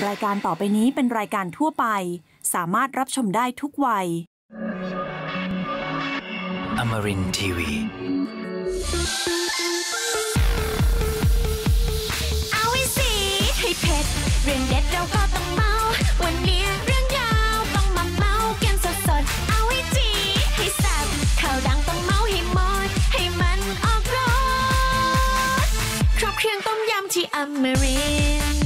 รายการต่อไปนี้เป็นรายการทั่วไปสามารถรับชมได้ทุกวัย Amarin Tiwi เอาไว้สิให้เผ็ดเรื่องเด็ดเราก็ต้องเมาวันนี้เรื่องยาวต้องมาเมากันสดๆเอาไว้จีให้แซ่บข่าวดังต้องเมาให้หมดให้มันออกรสครบเครื่องต้มยำที่อมรินทร์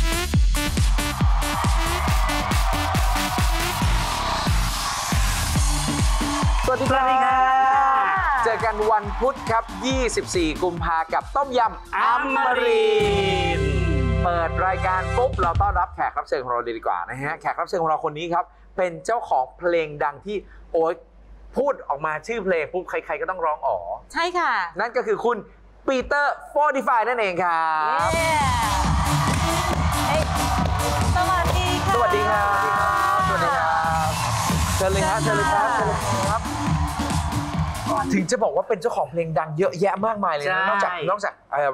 สวัสดีครับเจอกันวันพุธครับ24กุมภากับต้มยำอมรินทร์เปิดรายการปุ๊บเราต้อนรับแขกรับเชิญของเราดีกว่านะฮะแขกรับเชิญของเราคนนี้ครับเป็นเจ้าของเพลงดังที่โอ๊ยพูดออกมาชื่อเพลงปุ๊บใครๆก็ต้องร้องอ๋อใช่ค่ะนั่นก็คือคุณปีเตอร์45นั่นเองครับสวัสดีค่ะสวัสดีครับสวัสดีครับเชิญเลยครับเชิญเลยครับเชิญเลยครับถึงจะบอกว่าเป็นเจ้าของเพลงดังเยอะแยะมากมายเลยนะนอกจาก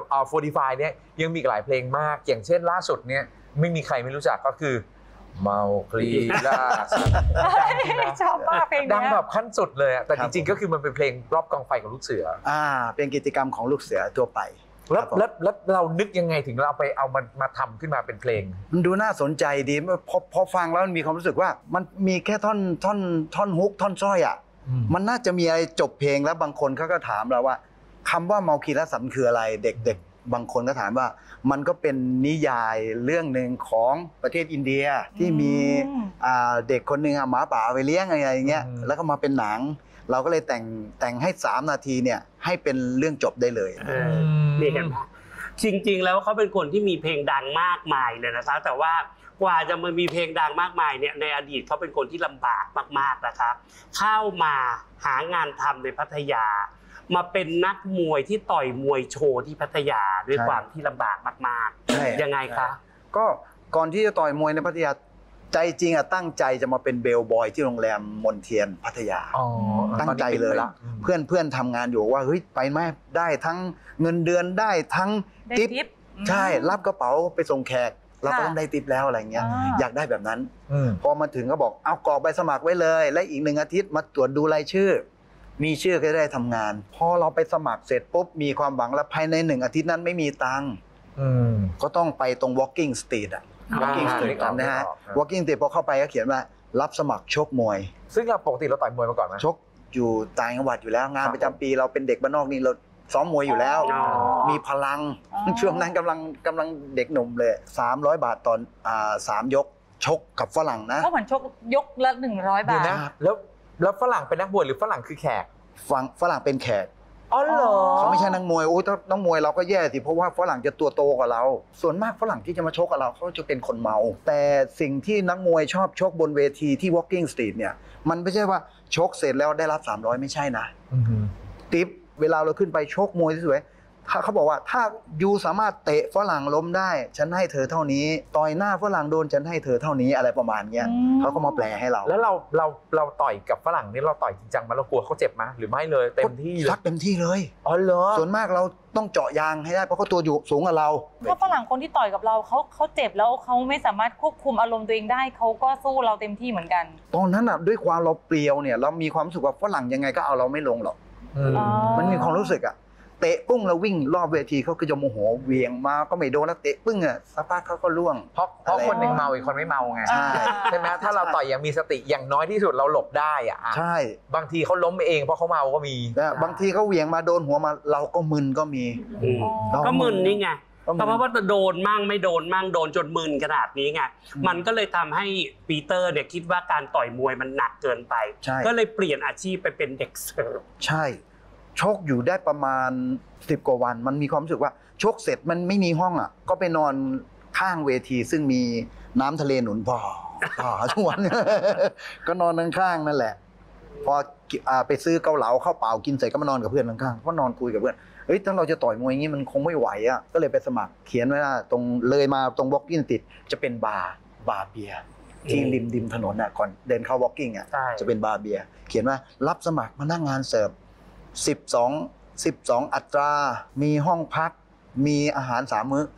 45เนี่ยยังมีหลายเพลงมากอย่างเช่นล่าสุดเนี่ยไม่มีใครไม่รู้จักก็คือเมาคลีล่าชอบมากเพลงดังแบบขั้นสุดเลยแต่จริงๆก็คือมันเป็นเพลงรอบกองไฟของลูกเสือเป็นกิจกรรมของลูกเสือทั่วไปแล้วเรานึกยังไงถึงเราไปเอามาทำขึ้นมาเป็นเพลงมันดูน่าสนใจดีพอฟังแล้วมันมีความรู้สึกว่ามันมีแค่ท่อนฮุกท่อนสร้อยมันน่าจะมีอะไรจบเพลงแล้วบางคนเขาก็ถามเราว่าคำว่าเมาคีรสันคืออะไรเด็กบางคนก็ถามว่ามันก็เป็นนิยายเรื่องหนึ่งของประเทศอินเดียที่มีเด็กคนหนึ่งหมาป่าไปเลี้ยงอะไรอย่างเงี้ยแล้วก็มาเป็นหนังเราก็เลยแต่งให้3 นาทีเนี่ยให้เป็นเรื่องจบได้เลยนี่เห็นไหมจริงๆแล้วเขาเป็นคนที่มีเพลงดังมากมายเลยนะคะแต่ว่ากว่าจะมามีเพลงดังมากมายเนี่ยในอดีตเขาเป็นคนที่ลำบากมากๆนะคะเข้ามาหางานทำในพัทยามาเป็นนักมวยที่ต่อยมวยโชว์ที่พัทยาด้วยความที่ลำบากมากๆยังไงคะก็ก่อนที่จะต่อยมวยในพัทยาใจจริงตั้งใจจะมาเป็นเบลบอยที่โรงแรมมนเทียนพัทยาตั้งใจเลยเพื่อนทำงานอยู่ว่าเฮ้ยไปไหมได้ทั้งเงินเดือนได้ทั้งทิปใช่รับกระเป๋าไปส่งแขกเราก็ต้องได้ทิปแล้วอะไรเงี้ยอยากได้แบบนั้นพอมาถึงก็บอกเอากรอกใบสมัครไว้เลยและอีก1 อาทิตย์มาตรวจดูรายชื่อมีชื่อก็ได้ทำงานพอเราไปสมัครเสร็จปุ๊บมีความหวังแล้วภายใน1 อาทิตย์นั้นไม่มีตังค์ก็ต้องไปตรง Walking Street Walking Street นะฮะ Walking Street พอเข้าไปก็เขียนว่ารับสมัครชกมวยซึ่งปกติเราต่อยมวยมาก่อนไหมชกอยู่ต่างจังหวัดอยู่แล้วงานประจำปีเราเป็นเด็กบ้านนอกนี่เราซ้อมมวยอยู่แล้วมีพลังช่วงนั้นกำลังเด็กหนุ่มเลย300 บาทตอน3 ยกชกกับฝรั่งนะก็เหมือนชกยกละ100 บาทนะแล้วฝรั่งเป็นนักมวยหรือฝรั่งคือแขกฝรั่งเป็นแขกอ๋อเหรอเขาไม่ใช่นักมวยโอ้ถ้านักมวยเราก็แย่สิเพราะว่าฝรั่งจะตัวโตกว่าเราส่วนมากฝรั่งที่จะมาชกกับเราเขาจะเป็นคนเมาแต่สิ่งที่นักมวยชอบชกบนเวทีที่ Walking Street เนี่ยมันไม่ใช่ว่าชกเสร็จแล้วได้รับ300ไม่ใช่นะติ๊บเวลาเราขึ้นไปชกมวยสวยเขาบอกว่าถ้ายูสามารถเตะฝรั่งล้มได้ฉันให้เธอเท่านี้ต่อยหน้าฝรั่งโดนฉันให้เธอเท่านี้อะไรประมาณเนี้ยเขาก็มาแปลให้เราแล้วเราต่อยกับฝรั่งนี่เราต่อยจริงจังมั้ยเรากลัวเขาเจ็บมั้ยหรือไม่เลยเต็มที่เลยซัดเต็มที่เลยอ๋อเหรอส่วนมากเราต้องเจาะยางให้ได้เพราะเขาตัวอยู่สูงกว่าเราถ้าฝรั่งคนที่ต่อยกับเราเขาเจ็บแล้วเขาไม่สามารถควบคุมอารมณ์ตัวเองได้เขาก็สู้เราเต็มที่เหมือนกันตอนนั้นด้วยความเราเปรียวเนี่ยเรามีความรู้สึกว่าฝรั่งยังไงก็เอาเราไม่ลงหรอกมันมีความรู้สึกเตะปุ้งแล้ววิ่งรอบเวทีเขาก็จะโมโหเวียงมาก็ไม่โดนแล้วเตะปึ้งสักพักเขาก็ล่วงเพราะคนหนึ่งเมาอีกคนไม่เมาไงใช่ไหมถ้าเราต่อยอย่างมีสติอย่างน้อยที่สุดเราหลบได้ใช่บางทีเขาล้มเองเพราะเขาเมาก็มีบางทีเขาเวียงมาโดนหัวมาเราก็มึนก็มีก็มึนนี่ไงเพราะว่าโดนมั่งไม่โดนมั่งโดนจนมึนขนาดนี้ไงมันก็เลยทำให้ปีเตอร์เนี่ยคิดว่าการต่อยมวยมันหนักเกินไปก็เลยเปลี่ยนอาชีพไปเป็นเด็กเสิร์ฟใช่ชกอยู่ได้ประมาณ10 กว่าวันมันมีความรู้สึกว่าชกเสร็จมันไม่มีห้องก็ไปนอนข้างเวทีซึ่งมีน้ำทะเลหนุนทุกวันก็นอนข้างนั่นแหละพอไปซื้อเกาเหลาข้าวเปล่ากินเสร็จก็มานอนกับเพื่อนข้างๆก็นอนคุยกับเพื่อนเฮ้ยถ้าเราจะต่อยมวยอย่างนี้มันคงไม่ไหวก็เลยไปสมัครเขียนไว้ว่าตรงเลยมาตรง Walking ติดจะเป็นบาร์เบียร์ที่ริมถนนก่อนเดินเข้า Walking จะเป็นบาร์เบียร์เขียนว่ารับสมัครมานั่งงานเสิร์ฟ12 อัตรามีห้องพักมีอาหาร3 มื้อ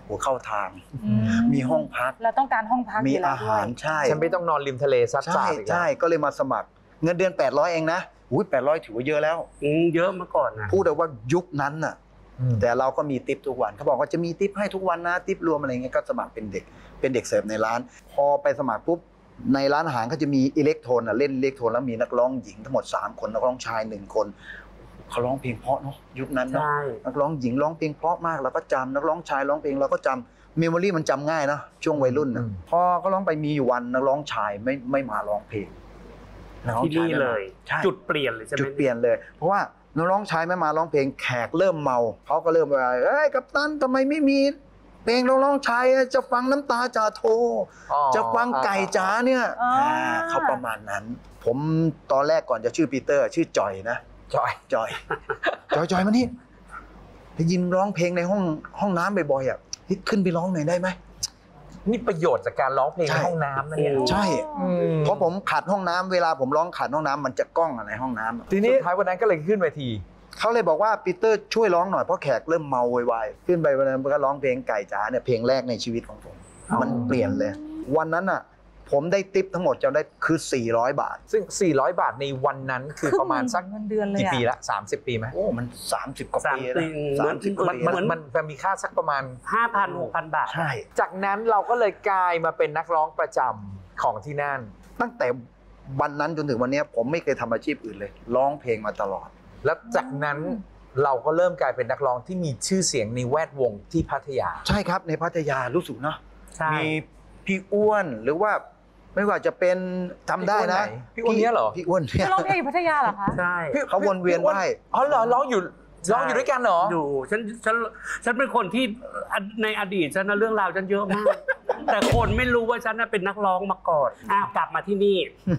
หัวเข้าทาง มีห้องพักเราต้องการห้องพักมีอยู่แล้อาวด้วหาย รใช่ฉันไม่ต้องนอนริมทะเลซัดใช่สาดอีกแล้วใช่ก็เลยมาสมัครเงินเดือน800เองนะอุ้ย800ถือว่าเยอะแล้วเยอะมาก่อนนะพูดแต่ว่ายุคนั้นน่ะอืมแต่เราก็มีทิปทุกวันเขาบอกว่าจะมีทิปให้ทุกวันนะทิปรวมอะไรเงี้ยก็สมัครเป็นเด็กเสิร์ฟในร้าน พอไปสมัครปุ๊บในร้านอาหารเขาจะมีอิเล็กโทนเล่นอิเล็กโทนแล้วมีนักร้องหญิงทั้งหมด3 คนนักร้องชาย1 คนเขาร้องเพลงเพราะเนาะยุคนั้นเนาะใช่นักร้องหญิงร้องเพลงเพราะมากเราก็จำนักร้องชายร้องเพลงเราก็จำเมมโมรี่มันจำง่ายนะช่วงวัยรุ่นนะพอเขาร้องไปมีอยู่วันนักร้องชายไม่มาร้องเพลงนักร้องที่ชานี่ไม่เลมาย ใช่จุดเปลี่ยนเลยใช่ไหมจุดเปลี่ยนเลย เพราะว่านักร้องชายไม่มาร้องเพลงแขกเริ่มเมาเขาก็เริ่มว่าเอ้ยกัปตันทำไมไม่มีเพลงนักร้องชายจะฟังน้ำตาจ่าโทอ๋อจะฟังไก่จ๋าเนี่ยอ๋ออ่เขาประมาณนั้น ผมตอนแรกก่อนจะชื่อปีเตอร์ชื่อจอยนะจอยจอยมานี่ได้ยินร้องเพลงในห้องน้ำบ่อยๆอ่ะขึ้นไปร้องหน่อยได้ไหมนี่ประโยชน์จากการร้องเพลงใช่ในห้องน้ำนะเนี่ยใช่อืมเพราะผมขัดห้องน้ำเวลาผมร้องขัดห้องน้ำมันจะก้องอะไรห้องน้ำทีนี้สุดท้ายวันนั้นก็เลยขึ้นเวทีเขาเลยบอกว่าปีเตอร์ช่วยร้องหน่อยเพราะแขกเริ่มเมาไวๆขึ้นไปวันนั้นก็ร้องเพลงไก่จ๋าเนี่ยเพลงแรกในชีวิตของผม มันเปลี่ยนเลย วันนั้นอ่ะผมได้ติปทั้งหมดจำได้คือ400 บาทซึ่ง 400 บาทในวันนั้นคือประมาณสักเงินเดือนเลยกี่อะปีละ30 ปีไหมโอ้มัน30 กว่าปี 30 นะ30 กว่าเหมืปีอนมันมีค่าสักประมาณ 5,000-6,000 บาทใช่จากนั้นเราก็เลยกลายมาเป็นนักร้องประจำของที่นั่นตั้งแต่วันนั้นจนถึงวันนี้ผมไม่เคยทำอาชีพอื่นเลยร้องเพลงมาตลอดแล้วจากนั้นเราก็เริ่มกลายเป็นนักร้องที่มีชื่อเสียงในแวดวงที่พัทยาใช่ครับในพัทยารู้สึกเนาะใช่มีพี่อ้วนหรือว่าไม่ว่าจะเป็นจำได้นะพี่อ้วนเนี่ยเหรอพี่อ้วนเนี่ยจะร้องเพลงอยู่พัทยาเหรอคะใช่เขาวนเวียนไหว้อ๋อเหรอร้องอยู่ด้วยกันเหรออยู่ฉันเป็นคนที่ในอดีตฉันนะเรื่องราวฉันเยอะมาก แต่คนไม่รู้ว่าฉันน่ะเป็นนักร้องมาก่อนกลับมาที่นี่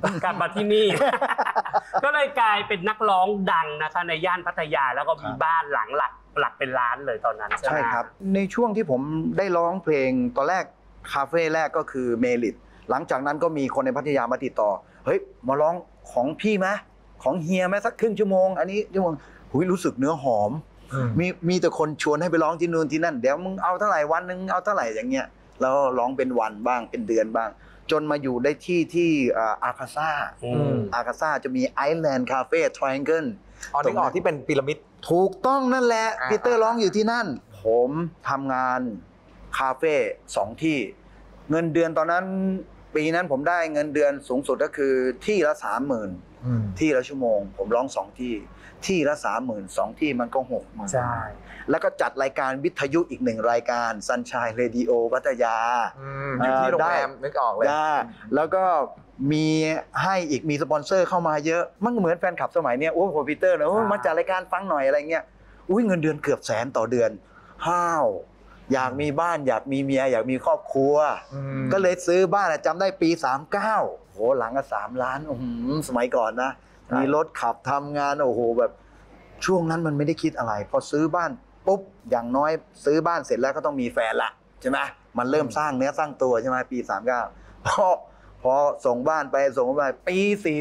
ก็เลยกลายเป็นนักร้องดังนะคะในย่านพัทยาแล้วก็มีบ้านหลังหลักเป็นล้านเลยตอนนั้นใช่ไหมใช่ครับในช่วงที่ผมได้ร้องเพลงตอนแรกคาเฟ่แรกก็คือเมลิตหลังจากนั้นก็มีคนในพัทยามาติดต่อเฮ้ยมาร้องของพี่ไหมของเฮียไหมสักครึ่งชั่วโมงอันนี้ชั่วโมงหุยรู้สึกเนื้อหอม มีแต่คนชวนให้ไปร้องที่นู่นที่นั่นเดี๋ยวมึงเอาเท่าไหร่วันนึงเอาเท่าไหร่อย่างเงี้ยแล้วร้องเป็นวันบ้างเป็นเดือนบ้าง จนมาอยู่ได้ที่อาคาซ่าอาคาซ่าจะมีไอแลนด์คาเฟ่ทริแองเกิลอ๋อนึกออกที่เป็นพีระมิดถูกต้องนั่นแหละอ่าปีเตอร์ร้องอยู่ที่นั่น ผมทำงานคาเฟ่2 ที่เงินเดือนตอนนั้นปีนั้นผมได้เงินเดือนสูงสุดก็คือที่ละ 30,000 ที่ละชั่วโมง ผมร้อง2 ที่ละ 30,000 2 ที่มันก็60,000 ใช่แล้วก็จัดรายการวิทยุอีก1 รายการ Sunshine Radio พัทยาอยู่ที่โรงแรมนึกออกเลยได้แล้วก็มีให้อีกมีสปอนเซอร์เข้ามาเยอะมันก็เหมือนแฟนคลับสมัยเนี้ยโอ้โหปีเตอร์นะโอ้มาจัดรายการฟังหน่อยอะไรเงี้ยอุ้ยเงินเดือนเกือบแสนต่อเดือนห้าวอยากมีบ้านอยากมีเมียอยากมีครอบครัว ก็เลยซื้อบ้านจำได้ปี39โหหลังก็3 ล้านสมัยก่อนนะมีรถขับทำงานโอ้โหแบบช่วงนั้นมันไม่ได้คิดอะไร พอซื้อบ้านปุ๊บอย่างน้อยซื้อบ้านเสร็จแล้วก็ต้องมีแฟนละใช่ไหมมันเริ่มสร้างเนื้อสร้างตัวใช่ไหมปี39พอส่งบ้านไปปี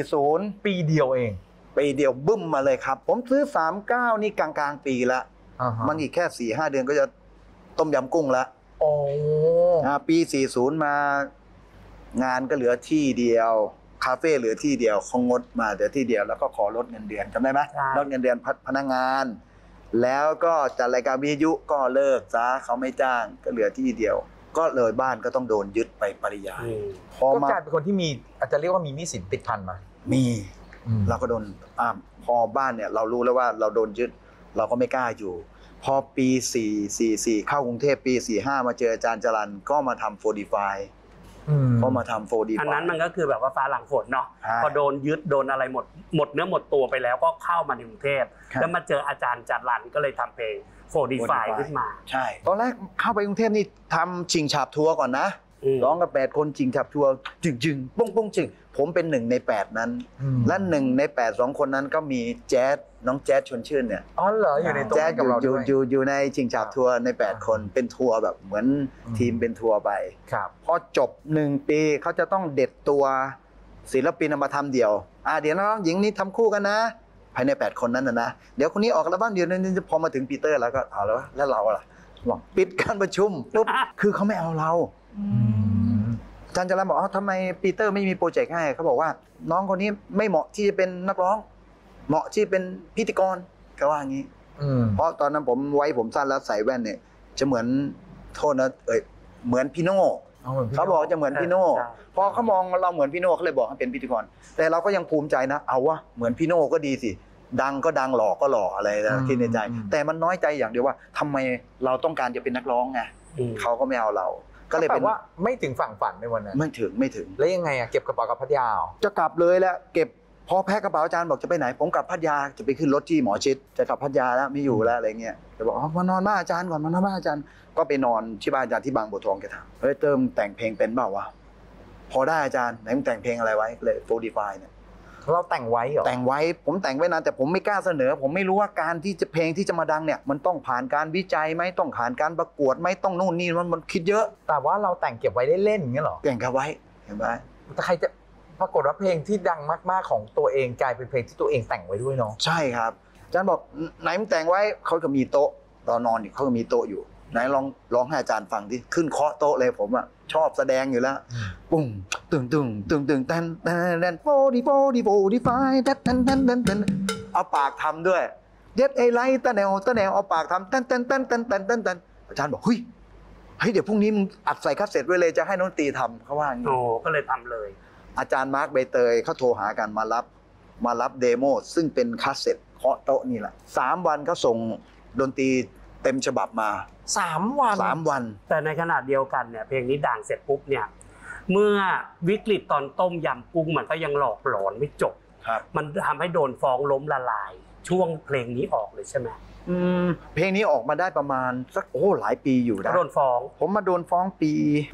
40 ปีเดียวเองปีเดียวบึ้มมาเลยครับผมซื้อ39นี่กลางปีละมันอีกแค่4-5 เดือนก็จะต้มยำกุ้งละโอ้ปี40มางานก็เหลือที่เดียวคาเฟ่เหลือที่เดียวเขางดมาแต่ที่เดียวแล้วก็ขอลดเงินเดือนจำได้ไหมลดเงินเดือนพนักงาน แล้วก็จัดรายการวิทยุก็เลิกซะเขาไม่จ้างก็เหลือที่เดียว ก็เลยบ้านก็ต้องโดนยึดไปปริยายพอก็มากลายเป็นคนที่มีอาจจะเรียกว่ามีหนี้สินติดพันมามีเราก็โดนพอบ้านเนี่ยเรารู้แล้วว่าเราโดนยึดเราก็ไม่กล้าอยู่พอปี44เข้ากรุงเทพปี45มาเจออาจารย์จรัญก็มาทำ45ก็มาทำ45 อันนั้นมันก็คือแบบว่าฟ้าหลังฝนเนาะใช่พอโดนยึดโดนอะไรหมดเนื้อหมดตัวไปแล้วก็เข้ามาในกรุงเทพครับแล้วมาเจออาจารย์จัดรันก็เลยทำเพลงโฟดีไฟขึ้นมาใช่ตอนแรกเข้าไปกรุงเทพนี่ทำชิงฉาบทัวร์ก่อนนะร้องกับ8 คนชิงฉาบทัวร์จึงป้งจึงผมเป็น1 ใน 8นั้นและ1 ใน 8 2 คนนั้นก็มีแจ๊ดน้องแจ๊ดชวนชื่นเนี่ยอ๋อเหรออยู่ในตัวแจ๊ดกับเราด้วยอยู่ในชิงฉาบทัวร์ใน8 คนเป็นทัวร์แบบเหมือนทีมเป็นทัวร์ไปครับพอจบ1 ปีเขาจะต้องเด็ดตัวศิลปินเอามาทำเดี่ยวเดี๋ยวน้องหญิงนี่ทำคู่กันนะภายใน8 คนนั้นนะเดี๋ยวคนนี้ออกอัลบั้มเดียวนึงพอมาถึงปีเตอร์แล้วก็เอาแล้วเราล่ะบอกปิดการประชุมปุ๊บคือเขาไม่เอาเราอาจารย์จรัญบอกทำไมปีเตอร์ไม่มีโปรเจกต์ให้เขาบอกว่าน้องคนนี้ไม่เหมาะที่จะเป็นนักร้องเหมาะที่เป็นพิธีกรก็ว่าอย่างนี้เพราะตอนนั้นผมสั้นแล้วใส่แว่นเนี่ยจะเหมือนโทษนะเหมือนพี่โน่เขาบอกจะเหมือนพี่โน่พอเขามองเราเหมือนพี่โน่เขาเลยบอกให้เป็นพิธีกรแต่เราก็ยังภูมิใจนะเอาวะเหมือนพี่โน่ก็ดีสิดังก็ดังหล่อก็หล่ออะไรนะคิดในใจแต่มันน้อยใจอย่างเดียวว่าทำไมเราต้องการจะเป็นนักร้องไงเขาก็ไม่เอาเราก็เลยเป็นว่าไม่ถึงฝั่งฝันในวันนั้นไม่ถึงแล้วยังไงเก็บกระเป๋ากับพัทยาจะกลับเลยแล้วเก็บพอแพ็คกระเป๋าอาจารย์บอกจะไปไหนผมกลับพัทยาจะไปขึ้นรถที่หมอชิดจะกลับพัทยาแล้วไม่อยู่แล้วอะไรเงี้ยจะบอกมานอนบ้านอาจารย์ก่อนมานอนบ้านอาจารย์ก็ไปนอนที่บ้านอาจารย์ที่บางบัวทองแกถามเฮ้ยเติมแต่งเพลงเป็นเปล่าวะพอได้อาจารย์ไหนมึงแต่งเพลงอะไรไว้เลยโฟร์ดีไฟเนี่ยเราแต่งไว้เหรอแต่งไว้ผมแต่งไว้นานแต่ผมไม่กล้าเสนอผมไม่รู้ว่าการที่จะเพลงที่จะมาดังเนี่ยมันต้องผ่านการวิจัยไหมต้องผ่านการประกวดไหมต้องนู่นนี่มันคิดเยอะแต่ว่าเราแต่งเก็บไว้เล่นๆอย่างเงี้ยหรอแต่งเก็บไว้เห็นไหมแต่ใครจะปรากฏว่าเพลงที่ดังมากๆของตัวเองกลายเป็นเพลงที่ตัวเองแต่งไว้ด้วยเนาะใช่ครับอาจารย์บอกไหนมึงแต่งไว้เขาก็มีโต๊ะตอนนอนอยู่เขาก็มีโต๊ะอยู่ไหนลองให้อาจารย์ฟังที่ขึ้นเคาะโต๊ะเลยผมอ่ะชอบแสดงอยู่แล้วปุ้งตึงแตนโฟดีไฟเอาปากทำด้วยเด็ดไอไลท์ตะแนวเอาปากทำแตนอาจารย์บอกเฮ้ยเดี๋ยวพรุ่งนี้มึงอัดใส่คัสเซ็ตไว้เลยจะให้น้องตีทำเขาว่าอย่างนี้ก็เลยทำเลยอาจารย์มาร์คใบเตยเขาโทรหากันมารับเดโมซึ่งเป็นคัสเซ็ตเคาะโต๊ะนี่แหละ3 วันเขาส่งดนตรีเต็มฉบับมา 3 วันแต่ในขณะเดียวกันเนี่ยเพลงนี้ดังเสร็จปุ๊บเนี่ยเมื่อวิกฤตตอนต้มยำกุ้งมันก็ยังหลอกหลอนไม่จบมันทำให้โดนฟ้องล้มละลายช่วงเพลงนี้ออกเลยใช่ไหมเพลงนี้ออกมาได้ประมาณสักหลายปีอยู่นะโดนฟ้องผมมาโดนฟ้องปี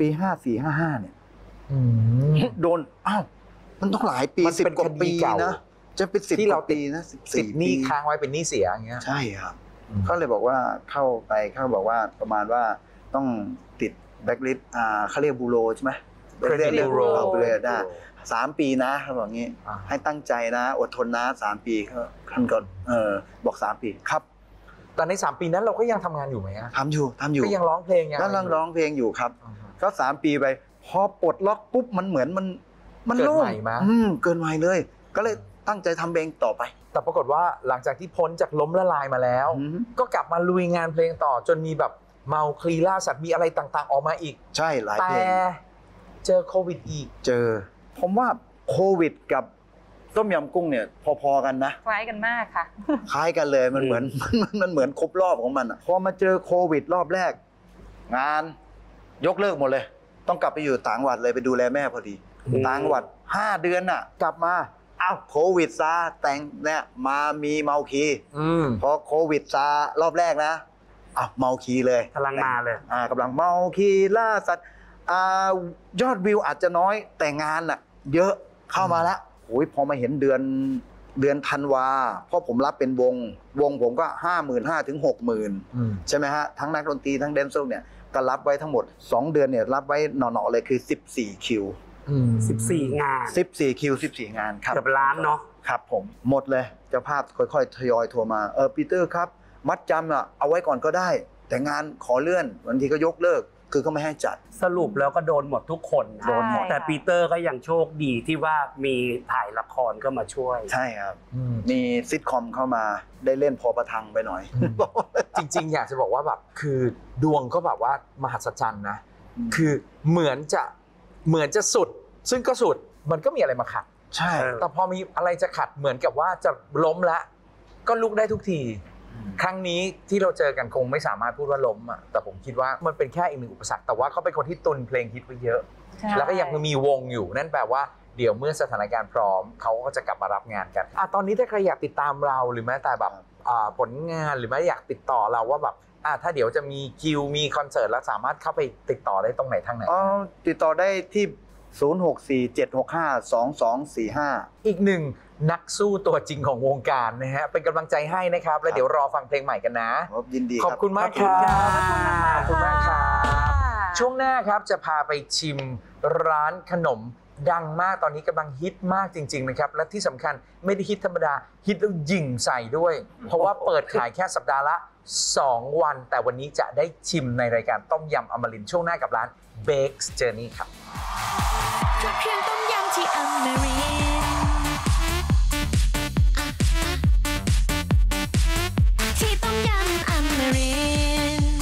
54-55เนี่ยโดนมันต้องหลายปี10 กว่าปีนะจะเป็น10ที่เราตีนะ14 หนี้ค้างไว้เป็นหนี้เสียอย่างเงี้ยใช่ครับเขาเลยบอกว่าเข้าไปเขาบอกว่าประมาณว่าต้องติดแบ็คลิสต์เขาเรียกบูโรใช่ไหมเรียกบูโรได้3 ปีนะเขาบอกงี้ให้ตั้งใจนะอดทนนะ3 ปีท่านก็บอก3 ปีครับแต่ใน3 ปีนั้นเราก็ยังทำงานอยู่ไหมทำอยู่ก็ยังร้องเพลงยังร้องเพลงอยู่ครับก็3 ปีไปพอปลดล็อกปุ๊บมันเหมือนมันโล่งเกินใหม่เลยก็เลยตั้งใจทำเพลงต่อไปแต่ปรากฏว่าหลังจากที่พ้นจากล้มละลายมาแล้วก็กลับมาลุยงานเพลงต่อจนมีแบบเมาคลีล่าสัตว์มีอะไรต่างๆออกมาอีกใช่หลายเพลงแต่เจอโควิดอีกผมว่าโควิดกับต้มยำกุ้งเนี่ยพอๆกันนะคล้ายกันมากค่ะคล้ายกันเลยมันเหมือนครบรอบของมันพอมาเจอโควิดรอบแรกงานยกเลิกหมดเลยต้องกลับไปอยู่ต่างจังหวัดเลยไปดูแลแม่พอดีต่างจังหวัด5 เดือนน่ะกลับมาโควิดซาแต่งเนี่ยมามีเมาคีพอโควิดซารอบแรกนะเมาคีเลยกำลังมาเลยกำลังเมาคีล่าสัตว์ยอดวิวอาจจะน้อยแต่งานน่ะเยอะเข้ามาแล้วพอมาเห็นเดือนธันวาเพราะผมรับเป็นวงผมก็ 55,000 ถึง 60,000ใช่ไหมฮะทั้งนักดนตรีทั้งแดนเซอร์เนี่ยก็รับไว้ทั้งหมด2 เดือนเนี่ยรับไว้หน่อๆเลยคือ14 คิว 14 งาน 14 คิว14 งานครับเกือบล้านเนาะครับผมหมดเลยเจ้าภาพค่อยๆทยอยโทรมาปีเตอร์ครับมัดจำเอาไว้ก่อนก็ได้แต่งานขอเลื่อนบางทีก็ยกเลิกคือก็ไม่ให้จัดสรุปแล้วก็โดนหมดทุกคนโดนหมดแต่ปีเตอร์ก็ยังโชคดีที่ว่ามีถ่ายละครก็มาช่วยใช่ครับมีซิทคอมเข้ามาได้เล่นพอประทังไปหน่อยจริงๆอยากจะบอกว่าแบบคือดวงก็แบบว่ามหัศจรรย์นะคือเหมือนจะสุดซึ่งก็สุดมันก็มีอะไรมาขัดใช่แต่พอมีอะไรจะขัดเหมือนกับว่าจะล้มละก็ลุกได้ทุกทีครั้งนี้ที่เราเจอกันคงไม่สามารถพูดว่าล้มแต่ผมคิดว่ามันเป็นแค่อีกหนึ่งอุปสรรคแต่ว่าเขาเป็นคนที่ตุนเพลงฮิตไว้เยอะแล้วก็ยังมีวงอยู่นั่นแปลว่าเดี๋ยวเมื่อสถานการณ์พร้อมเขาก็จะกลับมารับงานกันตอนนี้ถ้าใครอยากติดตามเราหรือแม้แต่แบบผลงานหรือแม้อยากติดต่อเราว่าแบบถ้าเดี๋ยวจะมีคิวมีคอนเสิร์ตแล้วสามารถเข้าไปติดต่อได้ตรงไหนทางไหนติดต่อได้ที่064-765-2245 อีกหนึ่งนักสู้ตัวจริงของวงการนะฮะเป็นกำลังใจให้นะครับแล้วเดี๋ยวรอฟังเพลงใหม่กันนะยินดีขอบคุณมากครับขอบคุณมากครับช่วงหน้าครับจะพาไปชิมร้านขนมดังมากตอนนี้กำลังฮิตมากจริงๆนะครับและที่สำคัญไม่ได้ฮิตธรรมดาฮิตแล้วยิงใส่ด้วยเพราะว่าเปิดขายแค่สัปดาห์ละ 2 วันแต่วันนี้จะได้ชิมในรายการต้มยำอมรินทร์ช่วงหน้ากับร้าน Bakes Journey ครับเครื่องต้มยำที่อมรินทร์ที่ต้มยำอมรินทร์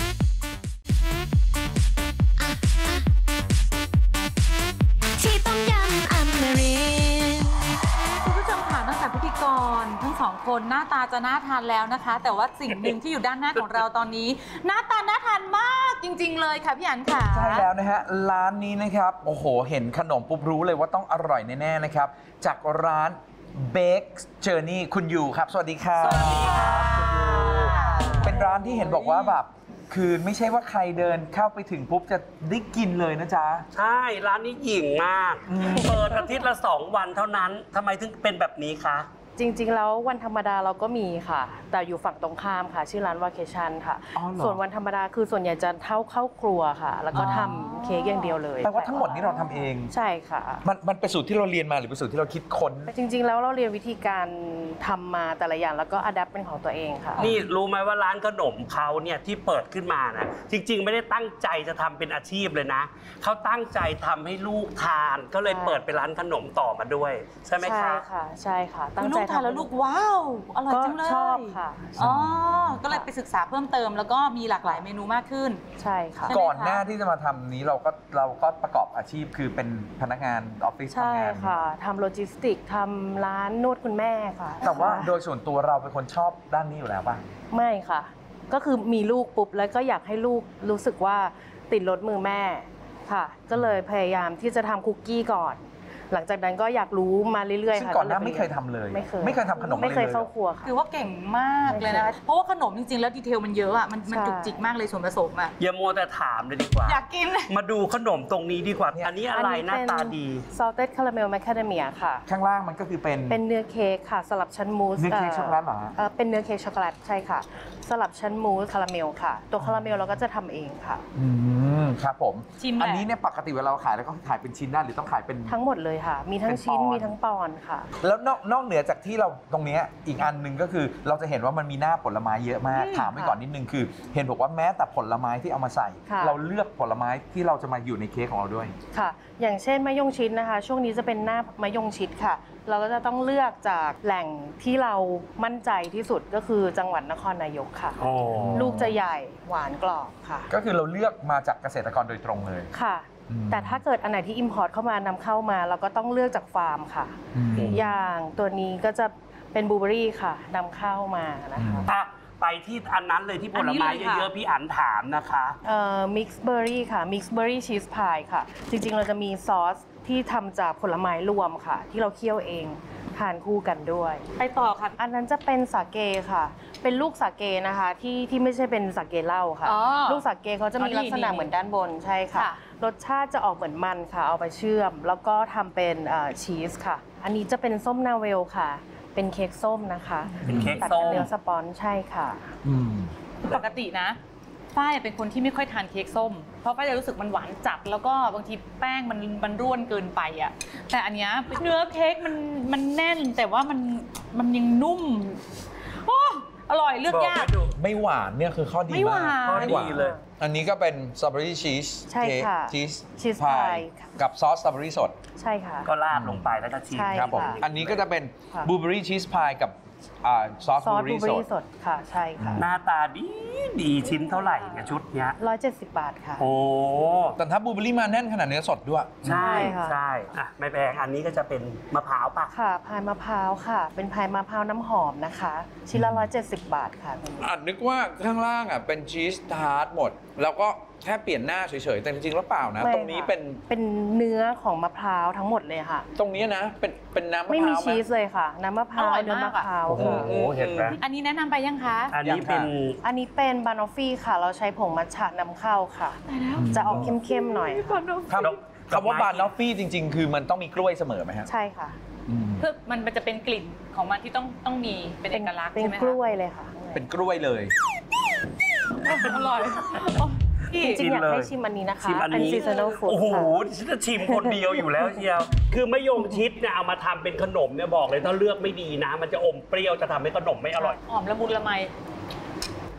ที่ต้มยำอมรินทร์คุณผู้ชมค่ะนอกจากพิธีกรทั้งสองคนหน้าตาจะน่าทานแล้วนะคะ แต่ว่าสิ่งหนึ่งที่อยู่ด้านหน้าของเราตอนนี้ หน้าตาน่าทานมากจริง ๆ เลยค่ะพี่อันค่ะใช่แล้วนะฮะ ร้านนี้นะครับ โอ้โห เห็นขนมปุ๊บรู้เลยว่าต้องอร่อยแน่ๆนะครับ จากร้าน Bakes Journey คุณยูครับ สวัสดีครับสวัสดีค่ะเป็นร้านที่เห็นบอกว่าแบบคือไม่ใช่ว่าใครเดินเข้าไปถึงปุ๊บจะได้กินเลยนะจ๊ะใช่ ร้านนี้หยิ่งมาก เปิดอาทิตย์ละ 2 วันเท่านั้นทำไมถึงเป็นแบบนี้คะจริงๆ แล้ววันธรรมดาเราก็มีค่ะ แต่อยู่ฝั่งตรงข้ามค่ะ ชื่อร้านวาเคชั่นค่ะอ๋อเหรอส่วนวันธรรมดาคือส่วนใหญ่จะเข้าครัวค่ะ แล้วก็ทำเค้กอย่างเดียวเลยแปลว่าทั้งหมดนี้เราทำเองใช่ค่ะมันเป็นสูตรที่เราเรียนมาหรือเป็นสูตรที่เราคิดค้นจริงๆ แล้วเราเรียนวิธีการทำมาแต่ละอย่างแล้วก็อัดแอปเป็นของตัวเองค่ะนี่รู้ไหมว่าร้านขนมเขาเนี่ยที่เปิดขึ้นมานะจริง ๆ ไม่ได้ตั้งใจจะทำเป็นอาชีพเลยนะเขาตั้งใจทำให้ลูกทานก็เลยเปิดเป็นร้านขนมต่อมาด้วย ใช่ไหมใช่คะค่ะ ใช่ค่ะ ตั้งลูใจกทานแล้วลูกว้าว อร่อยก็จังเลยชอบค่ะอ๋อ ก็เลยไปศึกษาเพิ่มเติมแล้วก็มีหลากหลายเมนูมากขึ้นใช่ค่ะใช่ไหมก่อนหน้าที่จะมาทำนี้เราก็ประกอบอาชีพคือเป็นพนักงานออฟฟิศใช่ทำงานค่ะทำโลจิสติกทำร้านนวดคุณแม่ค่ะแต่ว่าโดยส่วนตัวเราเป็นคนชอบด้านนี้อยู่แล้วป่ะไม่ค่ะ ก็คือมีลูกปุ๊บแล้วก็อยากให้ลูกรู้สึกว่าติดรถมือแม่ค่ะ ก็เลยพยายามที่จะทำคุกกี้ก่อน หลังจากนั้นก็อยากรู้มาเรื่อยๆซึ่งค่ะก่อนหน้าลไม่เคยทำเลยไม่เคยไม่เคยทำขนมอะไรเลยไม่เคยเข้าครัวค่ะถือว่าเก่งมากเลยนะคะ เพราะว่าขนมจริงๆ แล้วดีเทลมันเยอะอ่ะ มันใช่จุกจิกมากเลยส่วนผสมอ่ะอย่ามัวแต่ถามเลยดีกว่าอยากกินมาดูขนมตรงนี้ดีกว่า อันนี้อะไรหน้าตาดี salted caramel macadamia ค่ะข้างล่างมันก็คือเป็นเป็นเนื้อเค้กค่ะ สลับชั้นมูสเนื้อเค้กช็อกโกแลตเหรอฮะเป็นเนื้อเค้กช็อกโกแลตใช่ค่ะ สลับชั้นมูสคาราเมลค่ะ ตัวคาราเมลเราก็จะทำเองค่ะครับผมชิมแหละอันนี้เนี่ยปกติเวลาเราขายแล้วก็ขายเป็นชิ้นได้หรือต้องขายเป็นทั้งหมดเลยค่ะ มีทั้งชิ้นเป็นปอนด์มีทั้งปอนด์ค่ะแล้วนอกเหนือจากที่เราตรงเนี้ยอีกอันหนึ่งก็คือเราจะเห็นว่ามันมีหน้าผลไม้เยอะมาก ถามไปก่อนนิดนึงคือ เห็นบอกว่าแม้แต่ผลไม้ที่เอามาใส่ค่ะเราเลือกผลไม้ที่เราจะมาอยู่ในเค้กของเราด้วยค่ะ อย่างเช่นมะยงชิดนะคะ ช่วงนี้จะเป็นหน้ามะยงชิดค่ะ เราก็จะต้องเลือกจากแหล่งที่เรามั่นใจที่สุดก็คือจังหวัดนครนายกค่ะอ๋อลูกจะใหญ่หวานกรอบค่ะก็คือเราเลือกมาจากเกษตรกรโดยตรงเลยค่ะอืมแต่ถ้าเกิดอันไหนที่อิมพอร์ตเข้ามานำเข้ามา เราก็ต้องเลือกจากฟาร์มค่ะ อย่างตัวนี้ก็จะเป็นบลูเบอรี่ค่ะนำเข้ามานะคะอ่ะไปที่อันนั้นเลยที่ผลไม้อันนี้เลยค่ะเยอะๆพี่อันถามนะคะมิกซ์เบอร์รี่ค่ะมิกซ์เบอร์รี่ชีสพายค่ะ จริงๆ เราจะมีซอสที่ทำจากผลไม้รวมค่ะ ที่เราเคี่ยวเองทานคู่กันด้วยไปต่อค่ะอันนั้นจะเป็นสาเกค่ะ เป็นลูกสาเกนะคะที่ไม่ใช่เป็นสาเกเหล้าค่ะอ๋อลูกสาเกเขาจะมีอ๋อนี่ลักษณะนี่เหมือนด้านบนใช่ค่ะค่ะรสชาติจะออกเหมือนมันค่ะ เอาไปเชื่อม แล้วก็ทำเป็นชีสค่ะ อันนี้จะเป็นส้มนาเวลค่ะ เป็นเค้กส้มนะคะเป็นเค้กตัดส้กับมเนื้อสปอนจ์ใช่ค่ะปกตินะฝ้ายเป็นคนที่ไม่ค่อยทานเค้กส้ม เพราะฝ้ายจะรู้สึกมันหวานจัด แล้วก็บางทีแป้งมันร่วนเกินไปอ่ะ แต่อันเนี้ยเนื้อเค้กมันแน่นแต่ว่ามันยังนุ่มโอ้อร่อยเลือกยากไม่หวานเนี่ยคือข้อดีไม่หวานมากข้อดีเลยอันนี้ก็เป็นสตรอเบอรี่ชีสใช่ค่ะชีสชีสพาพายยกับซอสสตรอเบอรี่สดใช่ค่ะก็ราดลงไปแล้วก็ชีสใช่ครับผมค่ะอันนี้ก็จะเป็นค่ะบลูเบอรี่ชีสพายกับซอสซบอลูสเบบ อลูรี่เบอสดรี่สดค่ะใช่ค่ะหน้าตาดีชิ้นเท่าไหร่เนี่ยชุดเนี้ย 170 บาทค่ะโอ้แต่ถ้าบลูเบอรี่มาแน่นขนาดนี้สดด้วยใช่ค่ะใช่อ่ะไม่แพงอันนี้ก็จะเป็นมะพร้าวปะค่ะพายมะพร้าวค่ะ เป็นพายมะพร้าวน้ำหอมนะคะ ชิ้นละ170 บาทค่ะนึกว่าข้างล่างเป็นชีสทาร์ตหมด แล้วก็แค่เปลี่ยนหน้าเฉยๆ แต่จริงๆแล้วเปล่านะไม่ตรงนี้ค่ะเป็นเนื้อของมะพร้าวทั้งหมดเลยค่ะตรงนี้นะเป็นน้ำมะพไม่มีร้าวไหมชีสเลยค่ะ น้ำมะพร้าวอร่อยเนื้อมามะกอะพร้าวโอ้โหค่ะเห็นไหมอันนี้แนะนำไปยังคะอันนี้เป็นอันนี้เป็นบานอฟฟี่ค่ะ เราใช้ผงมัทฉะนำเข้าค่ะ จะออกเข้มๆหน่อยค่ะครับคำว่าบานนอฟฟี่จริง ๆ คือมันต้องมีกล้วยเสมอไหมฮะใช่ค่ะเพื่อมันจะเป็นกลิ่นของมันที่ต้องมีเป็นเอกลักษณ์เป็นใช่ไหมกคะล้วยเลยค่ะเป็นกล้วยเลยอร่อยพี่จริงๆอยากให้ชิมอันนี้นะคะชิมอันเป็นนี้ seasonal food โอ้โหค่ะฉันจะชิมคนเดียวอยู่แล้วเชียว คือมะยงชิดเนี่ยเอามาทำเป็นขนมเนี่ยบอกเลยถ้าเลือกไม่ดีนะ มันจะอมเปรี้ยวจะทำให้ขนมไม่อร่อยหอมละมุนละไม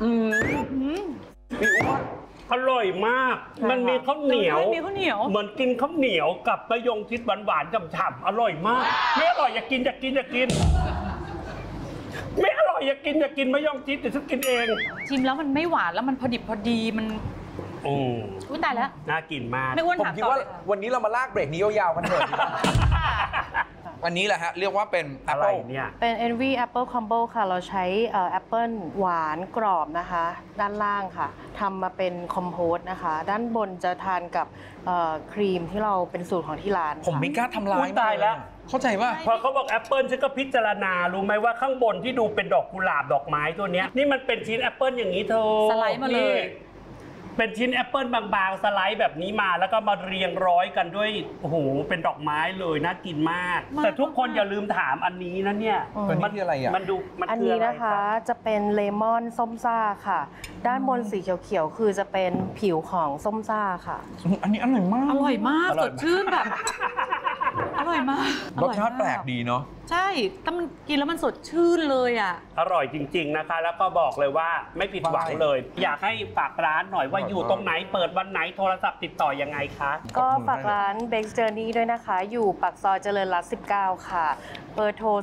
พี่อ้วนอร่อยมาก มันมีข้าวเหนียวมีข้าวเหนียวเหมือนกินข้าวเหนียวกับมะยงชิดหวานๆฉ่ำๆอร่อยมาก ไม่อร่อยอย่ากินอย่ากินอย่ากิน ไม่อร่อยอย่ากินมะยงชิดเดี๋ยวฉันกินเองชิมแล้วมันไม่หวานแล้วมันพอดิบพอดีมันอุ้ยตายแล้วน่ากินมากไม่อ้วนผมถามคิดต่อว่าเลยวันนี้เรามาลากเบรกนี้ยาวๆกันเถอะดีกว่าอันนี้แหละฮะเรียกว่าเป็นอะไร Apple เนี่ยเป็น Envy Apple Combo ค่ะ เราใช้แอปเปิลหวานกรอบนะคะ ด้านล่างค่ะทำมาเป็นคอมโพสนะคะ ด้านบนจะทานกับครีมที่เราเป็นสูตรของที่ร้านค่ะผมไม่กล้าทำร้ายอุ๊ยตายแล้วเข้าใจว่าพอเขาบอกแอปเปิลฉันก็พิจารณารู้ไหมว่าข้างบนที่ดูเป็นดอกกุหลาบดอกไม้ตัวเนี้ยนี่มันเป็นชิ้นแอปเปิลอย่างนี้เธอสไลด์มาเลยนี่เป็นชิ้นแอปเปิลบางๆสไลด์แบบนี้มาแล้วก็มาเรียงร้อยกันด้วยโอ้โหเป็นดอกไม้เลยน่ากินมาก แต่ทุกคนอย่าลืมถามอันนี้นะเนี่ยตัวนี้คืออะไรอ่ะมันดูมันอันคือนี้อะไรนะคะรับจะเป็นเลมอนส้มซ่าค่ะ ด้านบนสีเขียวๆคือจะเป็นผิวของส้มซ่าค่ะอันนี้อร่อยมากอร่อยมากสดชื่นแบบ อร่อยมากรสชาติแปลกดีเนาะใช่แต่มันกินแล้วมันสดชื่นเลยอ่ะอร่อยจริงๆนะคะ แล้วก็บอกเลยว่าไม่ผิดหวังเลย อยากให้ฝากร้านหน่อยว่าอยู่ตรงไหนเปิดวันไหนโทรศัพท์ติดต่อยังไงคะก็ฝากร้าน Bake Journey ด้วยนะคะ อยู่ปากซอยเจริญรัตน์19 ค่ะ เบอร์โทร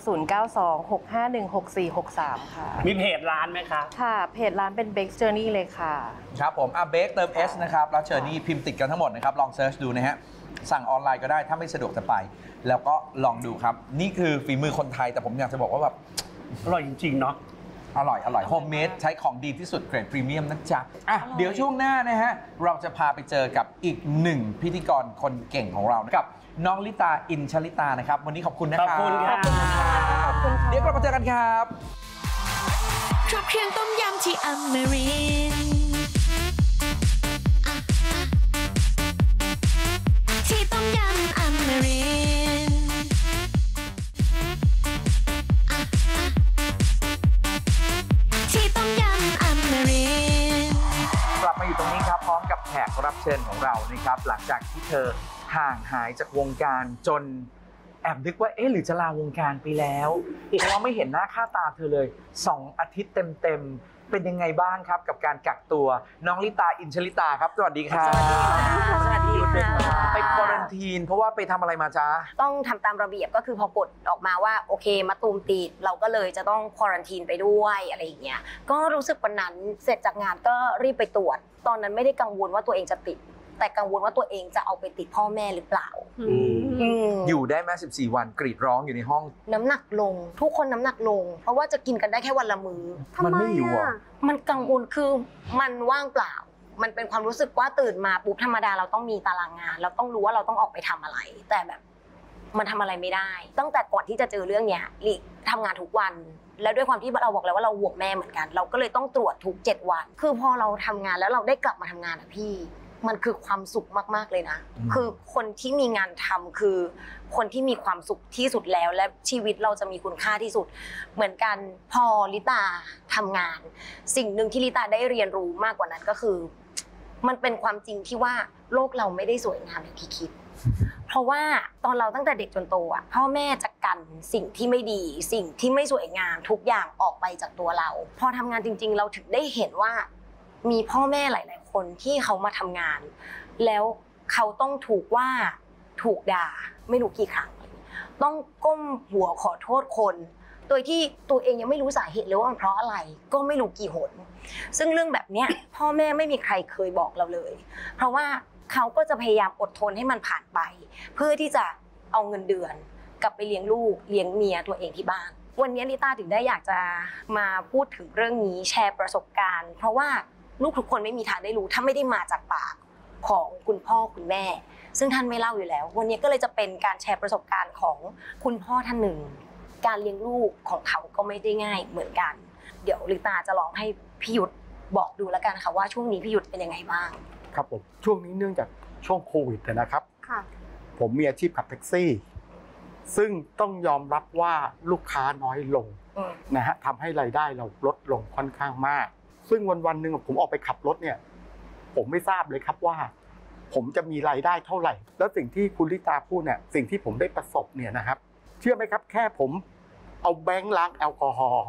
0926516463 ค่ะมีเพจร้านไหมคะค่ะ เพจร้านเป็น Bake Journey เลยค่ะครับผมเบคเติม S นะครับแล้วเชอร์นี่พิมพ์ติดกันทั้งหมดนะครับ ลองเซิร์ชดูนะฮะ สั่งออนไลน์ก็ได้ถ้าไม่สะดวกจะไป แล้วก็ลองดูครับ นี่คือฝีมือคนไทยแต่ผมอยากจะบอกว่าแบบอร่อยจริงๆเนาะอร่อยโฮมเมดใช้ของดีที่สุดเกรดพรีเมียมนะจ๊ะอ่ะเดี๋ยวช่วงหน้านะฮะ เราจะพาไปเจอกับอีกหนึ่งพิธีกรคนเก่งของเรากับน้องลิตาอินชลิตานะครับ วันนี้ขอบคุณนะครับขอบคุณค่ะเดี๋ยวกลับมาเจอกันครับครบเครื่องต้มยำที่อมรินทร์ที่ต้มยำอมรินทร์ที่ต้มยำอมรินทร์กลับมาอยู่ตรงนี้ครับพร้อมกับแขกรับเชิญของเรานะครับหลังจากที่เธอห่างหายจากวงการจนแอบนึกว่าเอ๊ะหรือจะลาวงการไปแล้วเพราะว่าไม่เห็นหน้าค่าตาเธอเลย2 อาทิตย์เต็มๆเป็นยังไงบ้างครับกับการกักตัวน้องลิตาอินชลิตาครับสวัสดีครับสวัสดีค่ะไปควอรันทีนเพราะว่าไปทำอะไรมาจ๊ะต้องทำตามระเบียบก็คือพอกฎออกมาว่าโอเคมะตูมติดเราก็เลยจะต้องควอรันทีนไปด้วยอะไรอย่างเงี้ยก็รู้สึกวันนั้นเสร็จจากงานก็รีบไปตรวจตอนนั้นไม่ได้กังวลว่าตัวเองจะติดแต่กังวลว่าตัวเองจะเอาไปติดพ่อแม่หรือเปล่าอยู่ได้แม้14 วันกรีดร้องอยู่ในห้องน้ำหนักลงทุกคนน้ำหนักลง เพราะว่าจะกินกันได้แค่วันละมื้อมันไม่หิวเหรอมันกังวลคือมันว่างเปล่า มันเป็นความรู้สึกว่าตื่นมาปุ๊บธรรมดาเราต้องมีตารางงานเราต้องรู้ว่าเราต้องออกไปทำอะไร แต่แบบมันทำอะไรไม่ได้ ตั้งแต่ก่อนที่จะเจอเรื่องเนี้ยลิทำงานทุกวัน แล้วด้วยความที่เราบอกแล้วว่าเราห่วงแม่เหมือนกัน เราก็เลยต้องตรวจทุก7 วัน คือพอเราทำงานแล้วเราได้กลับมาทำงานอะพี่มันคือความสุขมากๆเลยนะคือคนที่มีงานทำคือคนที่มีความสุขที่สุดแล้วและชีวิตเราจะมีคุณค่าที่สุดเหมือนกันพอลิตาทำงาน สิ่งหนึ่งที่ลิตาได้เรียนรู้มากกว่านั้นก็คือมันเป็นความจริงที่ว่าโลกเราไม่ได้สวยงามอย่างที่คิดเพราะว่าตอนเราตั้งแต่เด็กจนโตอ่ะพ่อแม่จะกันสิ่งที่ไม่ดีสิ่งที่ไม่สวยงามทุกอย่างออกไปจากตัวเราพอทำงานจริงๆเราถึงได้เห็นว่ามีพ่อแม่หลายๆคนที่เขามาทำงานแล้วเขาต้องถูกว่าถูกด่าไม่รู้กี่ครั้งต้องก้มหัวขอโทษคนโดยที่ตัวเองยังไม่รู้สาเหตุเลยว่ามันเพราะอะไรก็ไม่รู้กี่หนซึ่งเรื่องแบบเนี้ยพ่อแม่ไม่มีใครเคยบอกเราเลยเพราะว่าเขาก็จะพยายามอดทนให้มันผ่านไปเพื่อที่จะเอาเงินเดือนกลับไปเลี้ยงลูกเลี้ยงเมียตัวเองที่บ้านวันนี้ลิต้าถึงได้อยากจะมาพูดถึงเรื่องนี้แชร์ประสบการณ์เพราะว่าลูกทุกคนไม่มีทางได้รู้ถ้าไม่ได้มาจากปากของคุณพ่อคุณแม่ซึ่งท่านไม่เล่าอยู่แล้ววันนี้ก็เลยจะเป็นการแชร์ประสบการณ์ของคุณพ่อท่านหนึ่งการเลี้ยงลูกของเขาก็ไม่ได้ง่ายเหมือนกันเดี๋ยวลิต้าจะลองให้พี่ยุทธบอกดูแล้วกันค่ะว่าช่วงนี้พี่ยุทธเป็นยังไงบ้างครับผมช่วงนี้เนื่องจากช่วงโควิดนะครับผมมีอาชีพขับแท็กซี่ซึ่งต้องยอมรับว่าลูกค้าน้อยลงนะฮะทำให้รายได้เราลดลงค่อนข้างมากซึ่งวันๆหนึ่งผมออกไปขับรถเนี่ยผมไม่ทราบเลยครับว่าผมจะมีรายได้เท่าไหร่แล้วสิ่งที่คุณลิตาพูดเนี่ยสิ่งที่ผมได้ประสบเนี่ยนะครับเชื่อไหมครับแค่ผมเอาแบงค์ล้างแอลกอฮอล์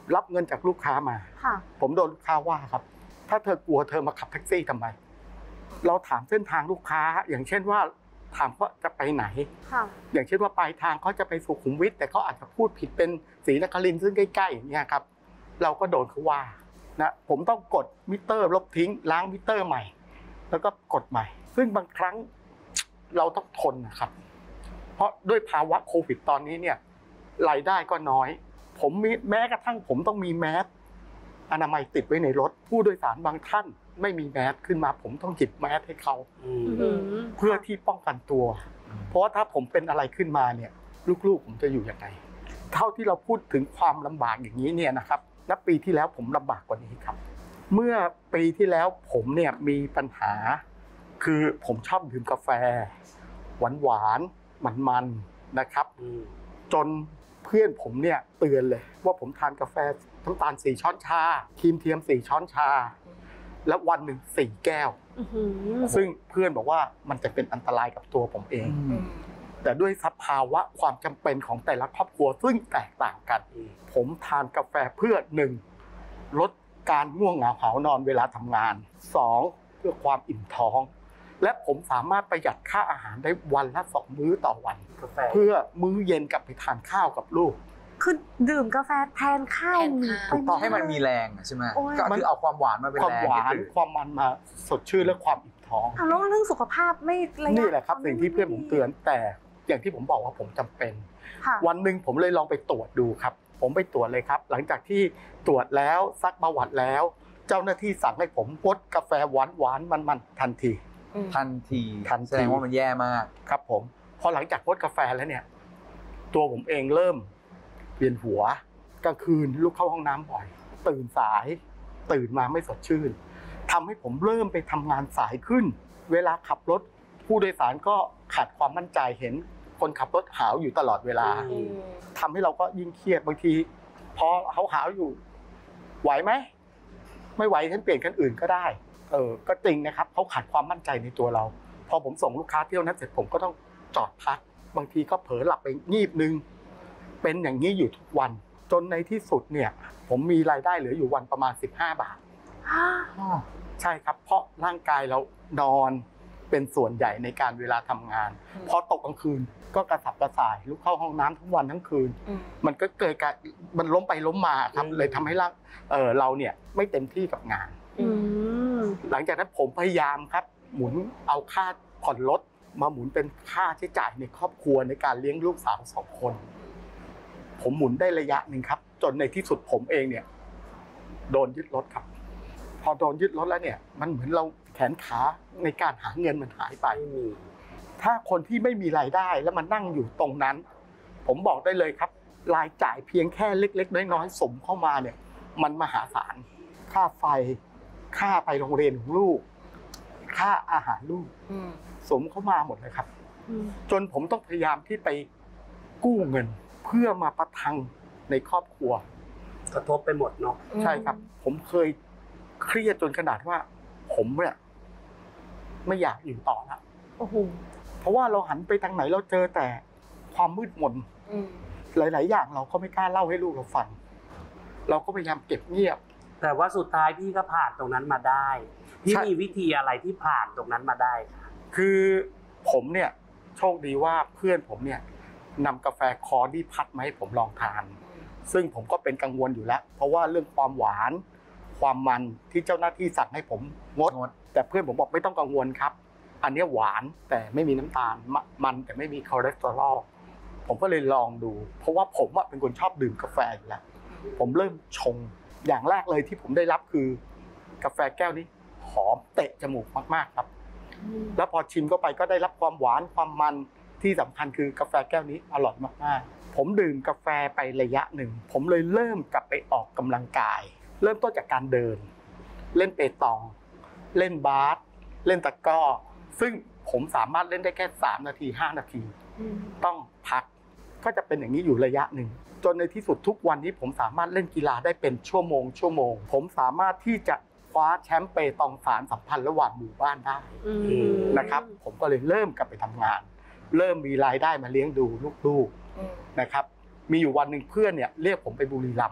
รับเงินจากลูกค้ามาผมโดนลูกค้าว่าครับถ้าเธอกลัวเธอมาขับแท็กซี่ทำไมเราถามเส้นทางลูกค้าอย่างเช่นว่าถามว่าจะไปไหนอย่างเช่นว่าปลายทางเขาจะไปสุขุมวิทแต่เขาอาจจะพูดผิดเป็นศรีนครินทร์ซึ่งใกล้ๆอย่างเงี้ยครับเราก็โดนเขาว่านะผมต้องกดมิเตอร์ลบทิ้งล้างมิเตอร์ใหม่แล้วก็กดใหม่ซึ่งบางครั้งเราต้องทนนะครับเพราะด้วยภาวะโควิดตอนนี้เนี่ยรายได้ก็น้อยผมมีแม้กระทั่งผมต้องมีแมสอนามัยติดไว้ในรถผู้โดยสารบางท่านไม่มีแมสขึ้นมาผมต้องหยิบแมสให้เขาเพื่อที่ป้องกันตัวเพราะว่าถ้าผมเป็นอะไรขึ้นมาเนี่ยลูกๆผมจะอยู่ยังไงเท่าที่เราพูดถึงความลำบากอย่างนี้เนี่ยนะครับณปีที่แล้วผมลำบากกว่านี้ครับเมื่อปีที่แล้วผมเนี่ยมีปัญหาคือผมชอบดื่มกาแฟหวานๆมันๆนะครับจนเพื่อนผมเนี่ยเตือนเลยว่าผมทานกาแฟน้ำตาล4 ช้อนชาครีมเทียม4 ช้อนชาแล้ววันหนึ่ง4 แก้วซึ่งเพื่อนบอกว่ามันจะเป็นอันตรายกับตัวผมเองแต่ด้วยสภาวะความจำเป็นของแต่ละครอบครัวซึ่งแตกต่างกันผมทานกาแฟเพื่อ1ลดการง่วงเหงาหานอนเวลาทำงาน2เพื่อความอิ่มท้องและผมสามารถประหยัดค่าอาหารได้วันละ2 มื้อต่อวันเพื่อมื้อเย็นกลับไปทานข้าวกับลูกคือดื่มกาแฟแทนข้าวถูกต้องให้มันมีแรงใช่ไหมก็คือเอาความหวานมาเป็นแรงความหวานความมันมาสดชื่นและความอิ่มท้องแล้วเรื่องสุขภาพไม่นี่แหละครับสิ่งที่เพื่อนผมเตือนแต่อย่างที่ผมบอกว่าผมจำเป็นวันหนึ่งผมเลยลองไปตรวจดูครับผมไปตรวจเลยครับหลังจากที่ตรวจแล้วซักประวัติแล้วเจ้าหน้าที่สั่งให้ผมงดกาแฟหวานมันทันทีแสดงว่ามันแย่มากครับผมพอหลังจากงดกาแฟแล้วเนี่ยตัวผมเองเริ่มเวียนหัวกลางคืนลุกเข้าห้องน้ำบ่อยตื่นสายตื่นมาไม่สดชื่นทำให้ผมเริ่มไปทำงานสายขึ้นเวลาขับรถผู้โดยสารก็ขาดความมั่นใจเห็นคนขับรถหาวอยู่ตลอดเวลาทำให้เราก็ยิ่งเครียดบางทีพอเขาหาวอยู่ไหวไหมไม่ไหวฉันเปลี่ยนคันอื่นก็ได้ก็จริงนะครับเขาขาดความมั่นใจในตัวเราพอผมส่งลูกค้าเที่ยวนั้นเสร็จผมก็ต้องจอดพักบางทีก็เผลอหลับไปงีบนึงเป็นอย่างนี้อยู่ทุกวันจนในที่สุดเนี่ยผมมีรายได้เหลืออยู่วันประมาณ15 บาทใช่ครับเพราะร่างกายเรานอนเป็นส่วนใหญ่ในการเวลาทำงานพอตกกลางคืนก็กระสับกระส่ายลุกเข้าห้องน้ำทั้งวันทั้งคืนมันก็เกิดการมันล้มไปล้มมาครับเลยทำให้เราเนี่ยไม่เต็มที่กับงานหลังจากนั้นผมพยายามครับหมุนเอาค่าผ่อนรถมาหมุนเป็นค่าใช้จ่ายในครอบครัวในการเลี้ยงลูกสาว2 คนผมหมุนได้ระยะหนึ่งครับจนในที่สุดผมเองเนี่ยโดนยึดรถครับพอโดนยึดรถแล้วเนี่ยมันเหมือนเราแขนขาในการหาเงินมันหายไปถ้าคนที่ไม่มีรายได้แล้วมันนั่งอยู่ตรงนั้นผมบอกได้เลยครับรายจ่ายเพียงแค่เล็กๆน้อยๆสมเข้ามาเนี่ยมันมหาศาลค่าไฟค่าไปโรงเรียนของลูกค่าอาหารลูกสมเข้ามาหมดเลยครับจนผมต้องพยายามที่ไปกู้เงินเพื่อมาประทังในครอบครัวกระทบไปหมดเนาะใช่ครับผมเคยเครียดจนขนาดว่าผมเนี่ยไม่อยากอยู่ต่อแล้วเพราะว่าเราหันไปทางไหนเราเจอแต่ความมืดมนหลายๆอย่างเราก็ไม่กล้าเล่าให้ลูกเราฟังเราก็พยายามเก็บเงียบแต่ว่าสุดท้ายพี่ก็ผ่านตรงนั้นมาได้พี่มีวิธีอะไรที่ผ่านตรงนั้นมาได้คือผมเนี่ยโชคดีว่าเพื่อนผมเนี่ยนำกาแฟคอดี้พัดมาให้ผมลองทานซึ่งผมก็เป็นกังวลอยู่แล้วเพราะว่าเรื่องความหวานความมันที่เจ้าหน้าที่สั่งให้ผมงดแต่เพื่อนผมบอกไม่ต้องกังวลครับอันนี้หวานแต่ไม่มีน้ำตาลมันแต่ไม่มีคอเลสเตอรอลผมก็เลยลองดูเพราะว่าผมเป็นคนชอบดื่มกาแฟอยู่แล้วผมเริ่มชงอย่างแรกเลยที่ผมได้รับคือกาแฟแก้วนี้หอมเตะจมูกมากๆครับแล้วพอชิมเข้าไปก็ได้รับความหวานความมันที่สำคัญคือกาแฟแก้วนี้อร่อยมากๆผมดื่มกาแฟไประยะหนึ่งผมเลยเริ่มกลับไปออกกำลังกายเริ่มต้นจากการเดินเล่นเปตองเล่นบาสเล่นตะกร้อซึ่งผมสามารถเล่นได้แค่3 นาที5 นาทีต้องพักก็จะเป็นอย่างนี้อยู่ระยะหนึ่งจนในที่สุดทุกวันนี้ผมสามารถเล่นกีฬาได้เป็นชั่วโมงผมสามารถที่จะคว้าแชมป์เปตองสารสัมพันธ์ระหว่างหมู่บ้านได้นะครับผมก็เลยเริ่มกลับไปทำงานเริ่มมีรายได้มาเลี้ยงดูลูกๆนะครับมีอยู่วันหนึ่งเพื่อนเนี่ยเรียกผมไปบุรีรัมย์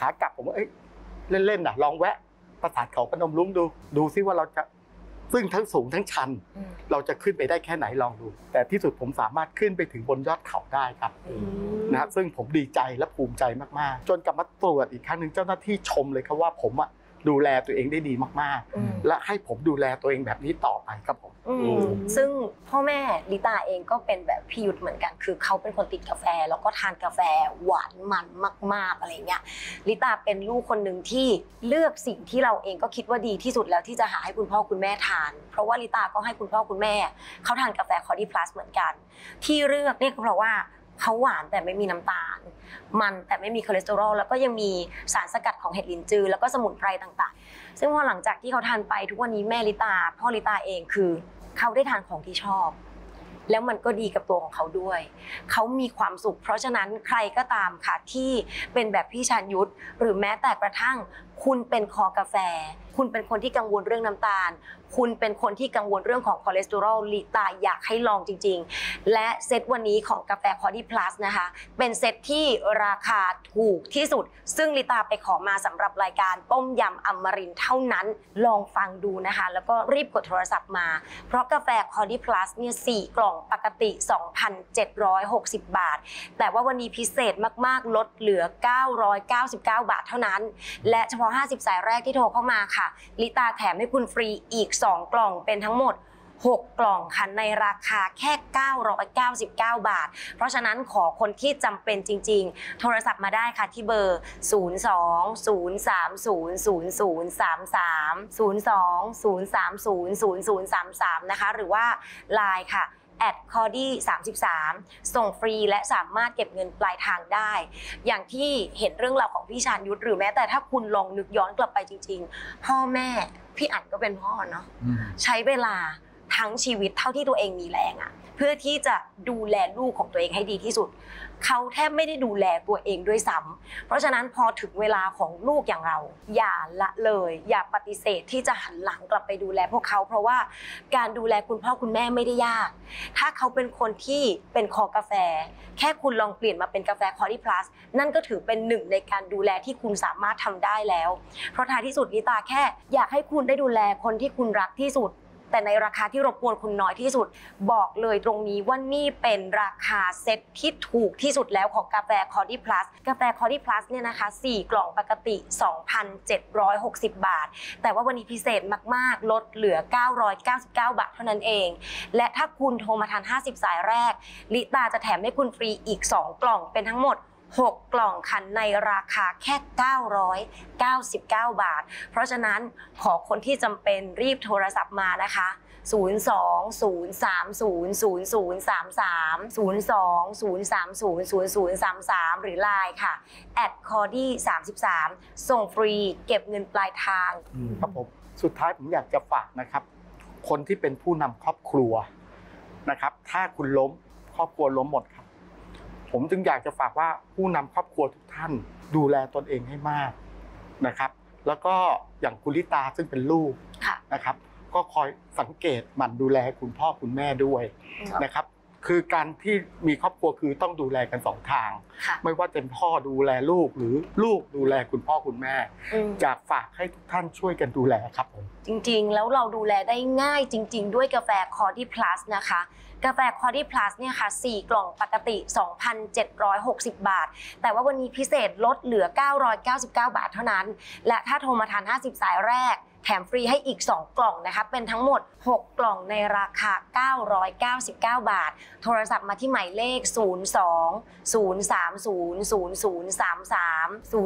ขากลับผมว่าเล่นๆลองแวะปราสาทเขาพนมรุ้งดูซิว่าเราจะซึ่งทั้งสูงทั้งชันเราจะขึ้นไปได้แค่ไหนลองดูแต่ที่สุดผมสามารถขึ้นไปถึงบนยอดเขาได้ครับนะซึ่งผมดีใจและภูมิใจมากๆจนกลับมาตรวจอีกครั้งหนึ่งเจ้าหน้าที่ชมเลยครับว่าผมดูแลตัวเองได้ดีมากๆและให้ผมดูแลตัวเองแบบนี้ต่อไปครับผมซึ่งพ่อแม่ลิตาเองก็เป็นแบบพี่ยุทธเหมือนกันคือเขาเป็นคนติดกาแฟแล้วก็ทานกาแฟหวานมันมากๆอะไรเงี้ยลิตาเป็นลูกคนหนึ่งที่เลือกสิ่งที่เราเองก็คิดว่าดีที่สุดแล้วที่จะหาให้คุณพ่อคุณแม่ทานเพราะว่าลิตาก็ให้คุณพ่อคุณแม่เขาทานกาแฟคอร์ดี้พลัสเหมือนกันที่เลือกเนี่ยก็เพราะว่าเขาหวานแต่ไม่มีน้ำตาลมันแต่ไม่มีคอเลสเตอรอลแล้วก็ยังมีสารสกัดของเห็ดลินจือแล้วก็สมุนไพรต่างๆซึ่งพอหลังจากที่เขาทานไปทุกวันนี้แม่ลิตาพ่อลิตาเองคือเขาได้ทานของที่ชอบแล้วมันก็ดีกับตัวของเขาด้วยเขามีความสุขเพราะฉะนั้นใครก็ตามค่ะที่เป็นแบบพี่ชาญยุทธหรือแม้แต่กระทั่งคุณเป็นคอกาแฟคุณเป็นคนที่กังวลเรื่องน้ำตาลคุณเป็นคนที่กังวลเรื่องของคอเลสเตอรอลลิตาอยากให้ลองจริงๆและเซตวันนี้ของกาแฟคอร์ดี้พลัสนะคะเป็นเซตที่ราคาถูกที่สุดซึ่งลิตาไปขอมาสำหรับรายการต้มยำอมรินทร์เท่านั้นลองฟังดูนะคะแล้วก็รีบกดโทรศัพท์มาเพราะกาแฟคอร์ดี้พลัสเนี่ย4กล่องปกติ 2,760 บาทแต่ว่าวันนี้พิเศษมากๆลดเหลือ999 บาทเท่านั้นและเฉพาะ50สายแรกที่โทรเข้ามาค่ะลิตาแถมให้คุณฟรีอีก2กล่องเป็นทั้งหมด6กล่องค่ะในราคาแค่999 บาทเพราะฉะนั้นขอคนที่จำเป็นจริงๆโทรศัพท์มาได้ค่ะที่เบอร์02-030-0033 02-030-0033นะคะหรือว่า LINE ค่ะ@cordy33ส่งฟรีและสามารถเก็บเงินปลายทางได้อย่างที่เห็นเรื่องราวของพี่ชาญยุทธหรือแม้แต่ถ้าคุณลองนึกย้อนกลับไปจริงๆพ่อแม่พี่อั๋นก็เป็นพ่อเนาะใช้เวลาทั้งชีวิตเท่าที่ตัวเองมีแรงเพื่อที่จะดูแลลูกของตัวเองให้ดีที่สุดเขาแทบไม่ได้ดูแลตัวเองด้วยซ้ำเพราะฉะนั้นพอถึงเวลาของลูกอย่างเราอย่าละเลยอย่าปฏิเสธที่จะหันหลังกลับไปดูแลพวกเขาเพราะว่าการดูแลคุณพ่อคุณแม่ไม่ได้ยากถ้าเขาเป็นคนที่เป็นคอกาแฟแค่คุณลองเปลี่ยนมาเป็นกาแฟคอร์ดี้พลัสนั่นก็ถือเป็นหนึ่งในการดูแลที่คุณสามารถทำได้แล้วเพราะท้ายที่สุดลิตาแค่อยากให้คุณได้ดูแลคนที่คุณรักที่สุดแต่ในราคาที่รบกวนคุณน้อยที่สุดบอกเลยตรงนี้ว่านี่เป็นราคาเซ็ตที่ถูกที่สุดแล้วของกาแฟคอร์ดี้พลัสกาแฟคอร์ดี้พลัสเนี่ยนะคะ4กล่องปกติ 2,760 บาทแต่ว่าวันนี้พิเศษมากๆลดเหลือ999 บาทเท่านั้นเองและถ้าคุณโทรมาทาน50สายแรกลิตาจะแถมให้คุณฟรีอีก2กล่องเป็นทั้งหมด6กล่องค่ะในราคาแค่999 บาทเพราะฉะนั้นขอคนที่จำเป็นรีบโทรศัพท์มานะคะ02-030-0033 02-030-0033หรือ LINE ค่ะ@cordy33ส่งฟรีเก็บเงินปลายทางครับผมสุดท้ายผมอยากจะฝากนะครับคนที่เป็นผู้นำครอบครัวนะครับถ้าคุณล้มครอบครัวล้มหมดครับผมจึงอยากจะฝากว่าผู้นำครอบครัวทุกท่านดูแลตนเองให้มากนะครับแล้วก็อย่างคุณลิตาซึ่งเป็นลูกนะครับก็คอยสังเกตหมั่นดูแลคุณพ่อคุณแม่ด้วยนะครับคือการที่มีครอบครัวคือต้องดูแลกัน2ทางไม่ว่าเป็นพ่อดูแลลูกหรือลูกดูแลคุณพ่อคุณแม่อยากฝากให้ทุกท่านช่วยกันดูแลครับผมจริงๆแล้วเราดูแลได้ง่ายจริงๆด้วยกาแฟคอร์ดี้พลัสนะคะกาแฟคอร์ดี้พลัสเนี่ยค่ะ4กล่องปกติ 2,760 บาทแต่ว่าวันนี้พิเศษลดเหลือ999 บาทเท่านั้นและถ้าโทรมาทาน50สายแรกแถมฟรีให้อีก2กล่องนะคะเป็นทั้งหมด6กล่องในราคา999 บาทโทรศัพท์มาที่หมายเลข02-030-0033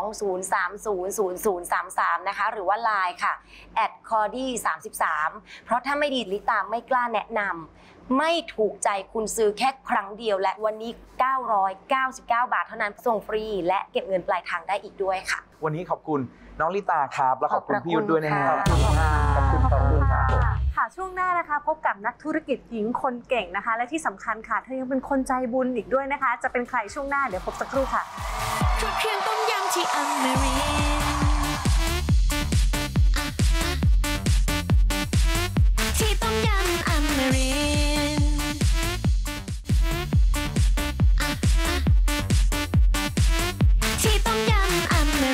02-030-0033นะคะหรือว่า LINE ค่ะ@cordy33เพราะถ้าไม่ดีลิตาไม่กล้าแนะนำไม่ถูกใจคุณซื้อแค่ครั้งเดียวและวันนี้999 บาทเท่านั้นส่งฟรีและเก็บเงินปลายทางได้อีกด้วยค่ะวันนี้ขอบคุณน้องลิตาครับและขอบคุณพี่ยุทธด้วยนะครับขอบคุณครับค่ะช่วงหน้านะคะพบกับนักธุรกิจหญิงคนเก่งนะคะและที่สำคัญค่ะเธอยังเป็นคนใจบุญอีกด้วยนะคะจะเป็นใครช่วงหน้าเดี๋ยวพบสักครู่ค่ะเครื่องต้มยำที่อมรินทร์ที่ต้มยำอมรินทร์ที่ต้มยำอม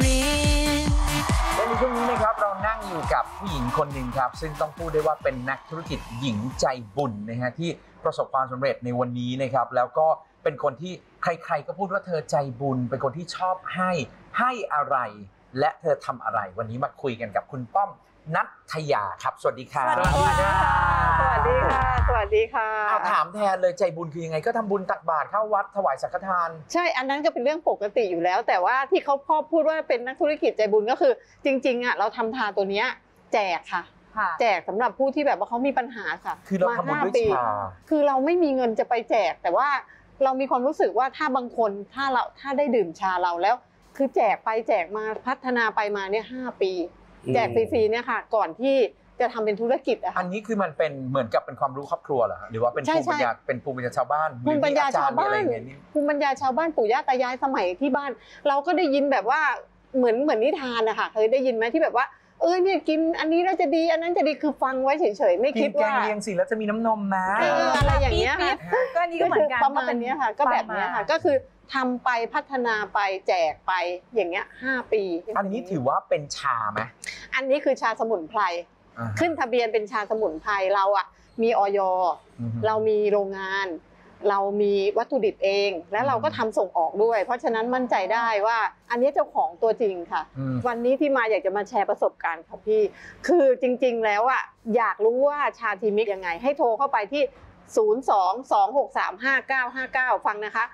กับผู้หญิงคนหนึ่งครับซึ่งต้องพูดได้ว่าเป็นนักธุรกิจหญิงใจบุญนะฮะที่ประสบความสำเร็จในวันนี้นะครับแล้วก็เป็นคนที่ใครๆก็พูดว่าเธอใจบุญเป็นคนที่ชอบให้อะไรและเธอทำอะไรวันนี้มาคุยกันกับคุณป้อมนัทยาครับสวัสดีค่ะสวัสดีค่ะสวัสดีค่ะสวัสดีค่ะเอาถามแทนเลยใจบุญคือยังไงก็ทำบุญตักบาตรเข้าวัดถวายสังฆทานใช่อันนั้นก็เป็นเรื่องปกติอยู่แล้วแต่ว่าที่เขาพ่อพูดว่าเป็นนักธุรกิจใจบุญก็คือจริงๆอ่ะเราทำทานตัวเนี้ยแจกค่ะแจกสำหรับผู้ที่แบบว่าเขามีปัญหาค่ะคือเราทำบุญด้วยชาคือเราไม่มีเงินจะไปแจกแต่ว่าเรามีความรู้สึกว่าถ้าบางคนถ้าได้ดื่มชาเราแล้วคือแจกไปแจกมาพัฒนาไปมาเนี่ย5 ปีแจกฟรีๆเนี่ยค่ะก่อนที่จะทำเป็นธุรกิจอะอันนี้คือมันเป็นเหมือนกับเป็นความรู้ครอบครัวเหรอหรือว่าเป็นภูมิปัญญาชาวบ้านภูมิปัญญาชาวบ้านภูมิปัญญาชาวบ้านปู่ย่าตายายสมัยที่บ้านเราก็ได้ยินแบบว่าเหมือนนิทานนะคะเคยได้ยินไหมที่แบบว่าเนี่ยกินอันนี้แล้วจะดีอันนั้นจะดีคือฟังไว้เฉยๆไม่คิดว่ากินแกงเลียงสิแล้วจะมีน้ำนมนะอะไรอย่างเงี้ยค่ะก็นี่ก็เหมือนกันประมาณนี้ค่ะก็แบบนี้ค่ะก็คือทำไปพัฒนาไปแจกไปอย่างเงี้ย5 ปีอันนี้ถือว่าเป็นชาไหมอันนี้คือชาสมุนไพรขึ้นทะเบียนเป็นชาสมุนไพรเราอ่ะมีอย.เรามีโรงงานเรามีวัตถุดิบเองและเราก็ทำส่งออกด้วยเพราะฉะนั้นมั่นใจได้ว่าอันนี้เจ้าของตัวจริงค่ะวันนี้ที่มาอยากจะมาแชร์ประสบการณ์ค่ะพี่คือจริงๆแล้วอ่ะอยากรู้ว่าชาทีมิกยังไงให้โทรเข้าไปที่02-263-5959ฟังนะคะ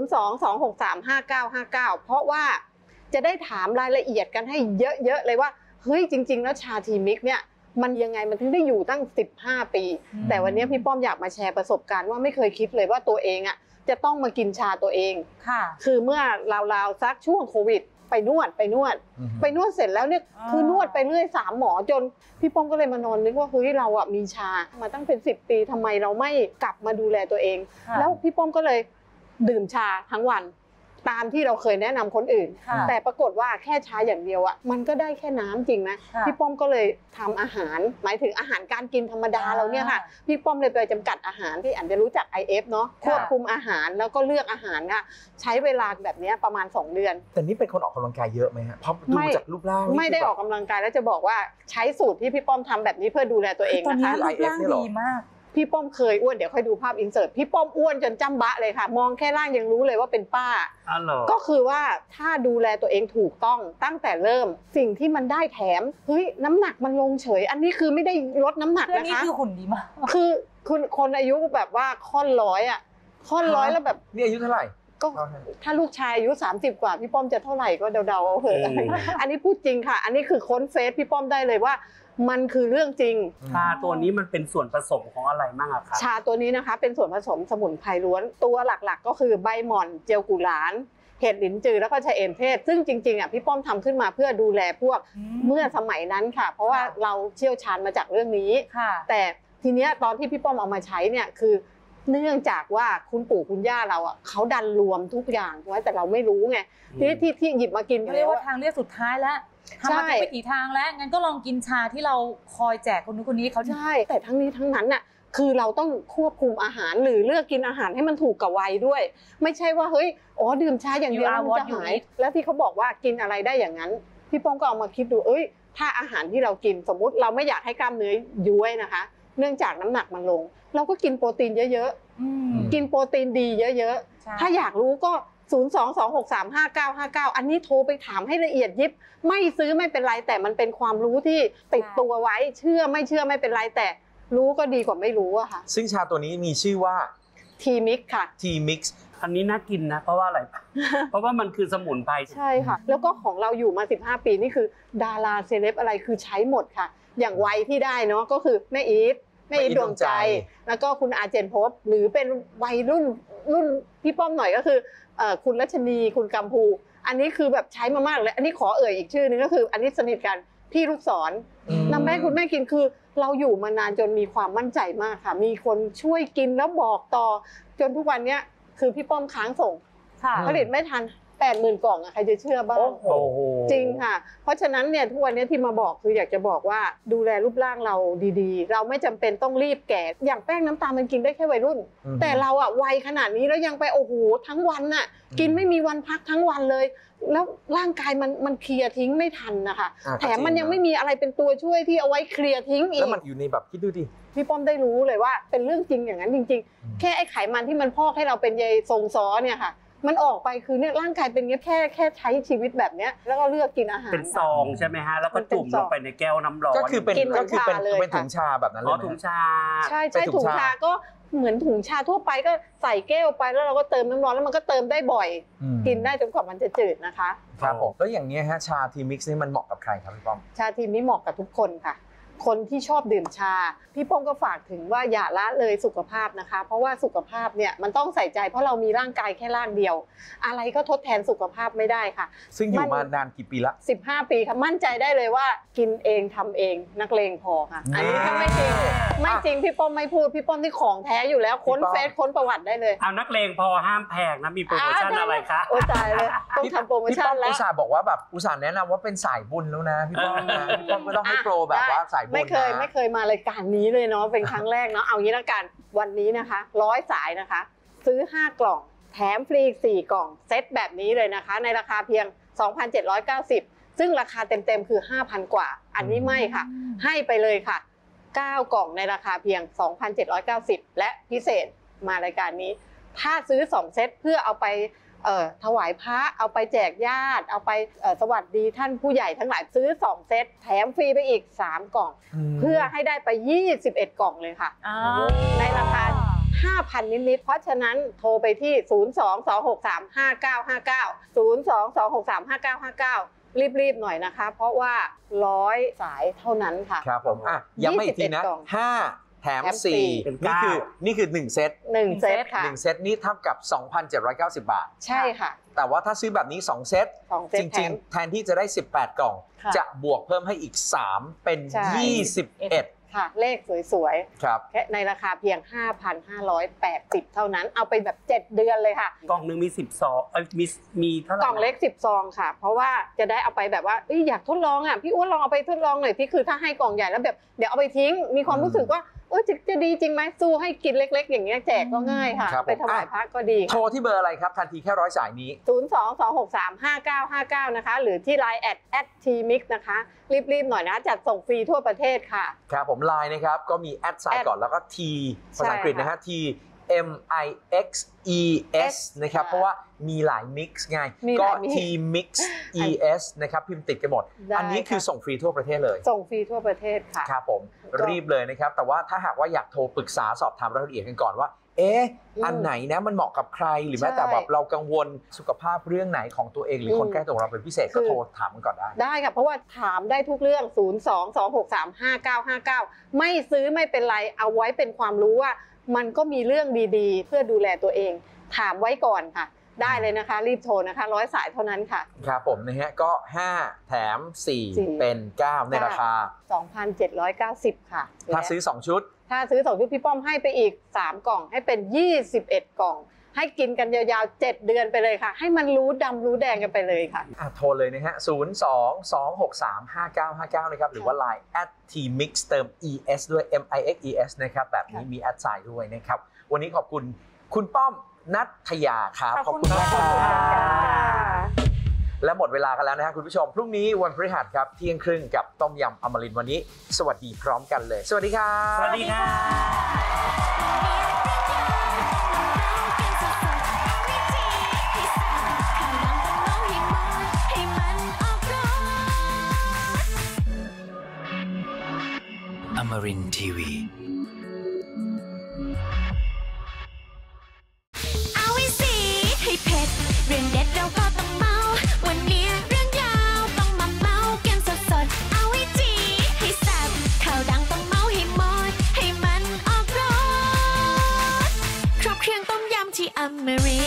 02-263-5959เพราะว่าจะได้ถามรายละเอียดกันให้เยอะๆเลยว่าเฮ้ยจริงๆแล้วชาทีมิกเนี่ยมันยังไงมันถึงได้อยู่ตั้ง15 ปีแต่วันนี้พี่ป้อมอยากมาแชร์ประสบการณ์ว่าไม่เคยคิดเลยว่าตัวเองอ่ะจะต้องมากินชาตัวเองค่ะคือเมื่อราวๆสักช่วงโควิดไปนวดเสร็จแล้วเนี่ยคือนวดไปเรื่อย3 หมอจนพี่ป้อมก็เลยมานอนนึกว่าเฮ้ยเราอ่ะมีชามาตั้งเป็น10 ปีทำไมเราไม่กลับมาดูแลตัวเองแล้วพี่ป้อมก็เลยดื่มชาทั้งวันตามที่เราเคยแนะนำคนอื่นแต่ปรากฏว่าแค่ชาอย่างเดียวอ่ะมันก็ได้แค่น้ำจริงนะพี่ป้อมก็เลยทำอาหารหมายถึงอาหารการกินธรรมดาเราเนี่ยค่ะพี่ป้อมเลยไปจำกัดอาหารที่อาจจะรู้จัก IF เนาะควบคุมอาหารแล้วก็เลือกอาหารค่ะใช้เวลาแบบนี้ประมาณ2 เดือนแต่นี่เป็นคนออกกำลังกายเยอะไหมฮะเพราะดูจากรูปร่างไม่ได้ออกกำลังกายแล้วจะบอกว่าใช้สูตรที่พี่ป้อมทำแบบนี้เพื่อดูแลตัวเองนะคะรูปร่างดีมากพี่ป้อมเคยอ้วนเดี๋ยวค่อยดูภาพอินเสิร์ตพี่ป้อมอ้วนจนจ้ำบะเลยค่ะมองแค่ร่างยังรู้เลยว่าเป็นป้าก็คือว่าถ้าดูแลตัวเองถูกต้องตั้งแต่เริ่มสิ่งที่มันได้แถมเฮ้ยน้ำหนักมันลงเฉยอันนี้คือไม่ได้ลดน้ำหนักนะคะนี่คือหุ่นดีมากคือคนอายุแบบว่าค่อน100อ่ะค่อน100แล้วแบบนี่อายุเท่าไหร่ก็ถ้าลูกชายอายุ30 กว่าพี่ป้อมจะเท่าไหร่ก็เดาๆเอาเถอะอันนี้พูดจริงค่ะอันนี้คือค้นเฟซพี่ป้อมได้เลยว่ามันคือเรื่องจริงชาตัวนี้มันเป็นส่วนผสมของอะไรบ้างอะครับชาตัวนี้นะคะเป็นส่วนผสมสมุนไพรล้วนตัวหลักๆก็คือใบหม่อนเจียวกุหลาบเห็ดหลินจือแล้วก็ชะเอมเทศซึ่งจริงๆอ่ะพี่ป้อมทำขึ้นมาเพื่อดูแลพวกเมื่อสมัยนั้นค่ะเพราะว่าเราเชี่ยวชาญมาจากเรื่องนี้แต่ทีเนี้ยตอนที่พี่ป้อมเอามาใช้เนี่ยคือเนื่องจากว่าคุณปู่คุณย่าเราอ่ะเขาดันรวมทุกอย่างไว้แต่เราไม่รู้ไงที่หยิบมากินเรียกว่าทางเลือกสุดท้ายแล้วทำมาเป็นกี่ทางแล้วงั้นก็ลองกินชาที่เราคอยแจกคนนู้นคนนี้เขาใช่แต่ทั้งนี้ทั้งนั้นน่ะคือเราต้องควบคุมอาหารหรือเลือกกินอาหารให้มันถูกกับวัยด้วยไม่ใช่ว่าเฮ้ยดื่มชาอย่างเดียวมันจะหายแล้วที่เขาบอกว่ากินอะไรได้อย่างนั้นพี่ป้อมก็เอามาคิดดูถ้าอาหารที่เรากินสมมุติเราไม่อยากให้กล้ามเนื้อย้วยนะคะเนื่องจากน้ำหนักมันลงเราก็กินโปรตีนเยอะๆกินโปรตีนดีเยอะๆถ้าอยากรู้ก็02-263-5959อันนี้โทรไปถามให้ละเอียดยิบไม่ซื้อไม่เป็นไรแต่มันเป็นความรู้ที่ติดตัวไว้เชื่อไม่เป็นไรแต่รู้ก็ดีกว่าไม่รู้อะค่ะซึ่งชาตัวนี้มีชื่อว่าทีมิกค่ะทีมิกอันนี้น่ากินนะเพราะว่าอะไรเพราะว่ามันคือสมุนไพรใช่ค่ะแล้วก็ของเราอยู่มา15 ปีนี่คือดาราเซเลบอะไรคือใช้หมดค่ะอย่างวัยที่ได้เนาะก็คือแม่อีทดวงใจแล้วก็คุณอาเจนพบหรือเป็นวัยรุ่นพี่ป้อมหน่อยก็คือคุณรัชนีคุณกัมพูอันนี้คือแบบใช้มามากเลยอันนี้ขอเอ่ยอีกชื่อนึงก็คืออันนี้สนิทกันพี่ลูกศรนำแม่คุณแม่กินคือเราอยู่มานานจนมีความมั่นใจมากค่ะมีคนช่วยกินแล้วบอกต่อจนทุกวันนี้คือพี่ป้อมค้างส่งผลิตไม่ทัน 80,000 กล่องอะใครจะเชื่อบ้างโอ้โหจริงค่ะ เพราะฉะนั้นเนี่ยทุกวันนี้ที่มาบอกคืออยากจะบอกว่าดูแลรูปร่างเราดีๆ เราไม่จำเป็นต้องรีบแก่อย่างแป้งน้ำตาลมันกินได้แค่วัยรุ่น แต่เราอะวัยขนาดนี้แล้วยังไปโอ้โหทั้งวันน่ะกินไม่มีวันพักทั้งวันเลย แล้วร่างกายมันเคลียร์ทิ้งไม่ทันนะคะแถมมันยังไม่มีอะไรเป็นตัวช่วยที่เอาไว้เคลียร์ทิ้งอีกแล้วมันอยู่ในแบบคิดดูดิพี่ป้อมได้รู้เลยว่าเป็นเรื่องจริงอย่างนั้นจริงๆแค่ไอ้ไขมันที่มันพอกให้เราเป็นใยทรงซ้อเนี่ยค่ะมันออกไปคือเนี่ยร่างกายเป็นเงี้ยแค่ใช้ชีวิตแบบเนี้ยแล้วก็เลือกกินอาหารเป็นซองใช่ไหมฮะแล้วก็จุ่มลงไปในแก้วน้ำร้อนก็คือเป็นถุงชาแบบนั้นเลยถุงชาใช่ถุงชาก็เหมือนถุงชาทั่วไปก็ใส่แก้วไปแล้วเราก็เติมน้ำร้อนแล้วมันก็เติมได้บ่อยกินได้จนกว่ามันจะจืดนะคะครับผมแล้วอย่างนี้ฮะชาทีมิกซ์นี่มันเหมาะกับใครครับพี่ป้อมชาทีมนี้เหมาะกับทุกคนค่ะคนที่ชอบดื่มชาพี่ป้อมก็ฝากถึงว่าอย่าละเลยสุขภาพนะคะเพราะว่าสุขภาพเนี่ยมันต้องใส่ใจเพราะเรามีร่างกายแค่ร่างเดียวอะไรก็ทดแทนสุขภาพไม่ได้ค่ะซึ่งอยู่มานานกี่ปีละ 15 ปีค่ะมั่นใจได้เลยว่ากินเองทำเองนักเลงพอค่ะอันนี้ถ้าไม่จริงพี่ป้อมไม่พูดพี่ป้อมที่ของแท้อยู่แล้วค้นเฟซค้นประวัติได้เลยเอานักเลงพอห้ามแพงนะมีโปรโมชั่นอะไรคะโอ้ตายเลยต้องทำโปรโมชั่นแล้วอุตส่าห์บอกว่าแบบอุตส่าห์แนะนำว่าเป็นสายบุญแล้วนะพี่ป้อมนะพี่ป้อมก็ต้องให้โปรแบบว่าสายบุญไม่เคยมารายการนี้เลยเนาะเป็นครั้งแรกเนาะเอางี้ละกันวันนี้นะคะ100 สายนะคะซื้อ5 กล่องแถมฟรี4 กล่องเซตแบบนี้เลยนะคะในราคาเพียง 2,790 ซึ่งราคาเต็มๆคือ 5,000 กว่าอันนี้ไม่ค่ะให้ไปเลยค่ะ9 กล่องในราคาเพียง 2,790 และพิเศษมารายการนี้ถ้าซื้อ2 เซตเพื่อเอาไปถวายพระเอาไปแจกญาติเอาไปสวัสดีท่านผู้ใหญ่ทั้งหลายซื้อ2 เซตแถมฟรีไปอีก3 กล่องเพื่อให้ได้ไป21 กล่องเลยค่ะในราคา 5,000 นิดๆเพราะฉะนั้นโทรไปที่ 022635959 022635959 รีบๆหน่อยนะคะเพราะว่า100 สายเท่านั้นค่ะครับผมย้ำอีกทีนะ5แถม4นี่คือ1 เซต 1 เซตค่ะ 1 เซตนี้เท่ากับ 2,790 บาทใช่ค่ะแต่ว่าถ้าซื้อแบบนี้2 เซตจริงๆแทนที่จะได้18 กล่องจะบวกเพิ่มให้อีก3เป็น21 ค่ะเลขสวยๆครับแค่ในราคาเพียง 5,580 เท่านั้นเอาไปแบบ7 เดือนเลยค่ะกล่องนึงมี10 ซองมีเท่าไหร่กล่องเล็ก10 ซองค่ะเพราะว่าจะได้เอาไปแบบว่าอยากทดลองพี่อ้วนลองเอาไปทดลองหน่อยพี่คือถ้าให้กล่องใหญ่แล้วแบบเดี๋ยวเอาไปทิ้งมีความรู้สึกว่าจะดีจริงไหมสู้ให้กินเล็กๆอย่างเงี้ยแจกก็ง่ายค่ะไปถวายพระก็ดีโทรที่เบอร์อะไรครับทันทีแค่100 สายนี้ 022635959นะคะหรือที่ LINE @tmix นะคะรีบๆหน่อยนะจัดส่งฟรีทั่วประเทศค่ะครับผม LINE นะครับก็มีแอดไซน์ก่อนแล้วก็ T ภาษาอังกฤษนะฮะ T MIXES นะครับเพราะว่ามีหลายมิกซ์ไงก็ T Mix ES นะครับพิมพ์ติดกันหมดอันนี้คือส่งฟรีทั่วประเทศเลยส่งฟรีทั่วประเทศค่ะครับผมรีบเลยนะครับแต่ว่าถ้าหากว่าอยากโทรปรึกษาสอบถามรายละเอียดกันก่อนว่าอันไหนนะมันเหมาะกับใครหรือแม้แต่แบบเรากังวลสุขภาพเรื่องไหนของตัวเองหรือคนใกล้ตัวของเราเป็นพิเศษก็โทรถามกันก่อนได้ค่ะเพราะว่าถามได้ทุกเรื่อง022635959ไม่ซื้อไม่เป็นไรเอาไว้เป็นความรู้ว่ามันก็มีเรื่องดีๆเพื่อดูแลตัวเองถามไว้ก่อนค่ะได้เลยนะคะรีบโทรนะคะ100 สายเท่านั้นค่ะครับผมนะฮะก็5แถม4เป็น9ในราคา 2,790 ค่ะถ้าซื้อ2 ชุดถ้าซื้อ2 ชุดพี่ป้อมให้ไปอีก3 กล่องให้เป็น21 กล่องให้กินกันยาวๆ7 เดือนไปเลยค่ะให้มันรู้ดำรู้แดงกันไปเลยค่ะโทรเลยนะฮะ022635959นะครับหรือว่า LINE @tmix เติม ES ด้วย MIXES นะครับแบบนี้มีแอดไซน์ด้วยนะครับวันนี้ขอบคุณคุณป้อมณัฐยาครับขอบคุณมากครับและหมดเวลากันแล้วนะครับคุณผู้ชมพรุ่งนี้วันพฤหัสครับ12:30กับต้มยำอมรินทร์วันนี้สวัสดีพร้อมกันเลยสวัสดีครับสวัสดีครับAmarin Tiwi เอาไว้สิให้เผ็ดเรื่องเด็ดเราก็ต้องเมาวันนี้เรื่องยาวต้องมาเมากันสดๆเอาไว้จีให้แซ่บข่าวดังต้องเมาให้หมดให้มันออกรสครบเครื่องต้มยำที่Amarin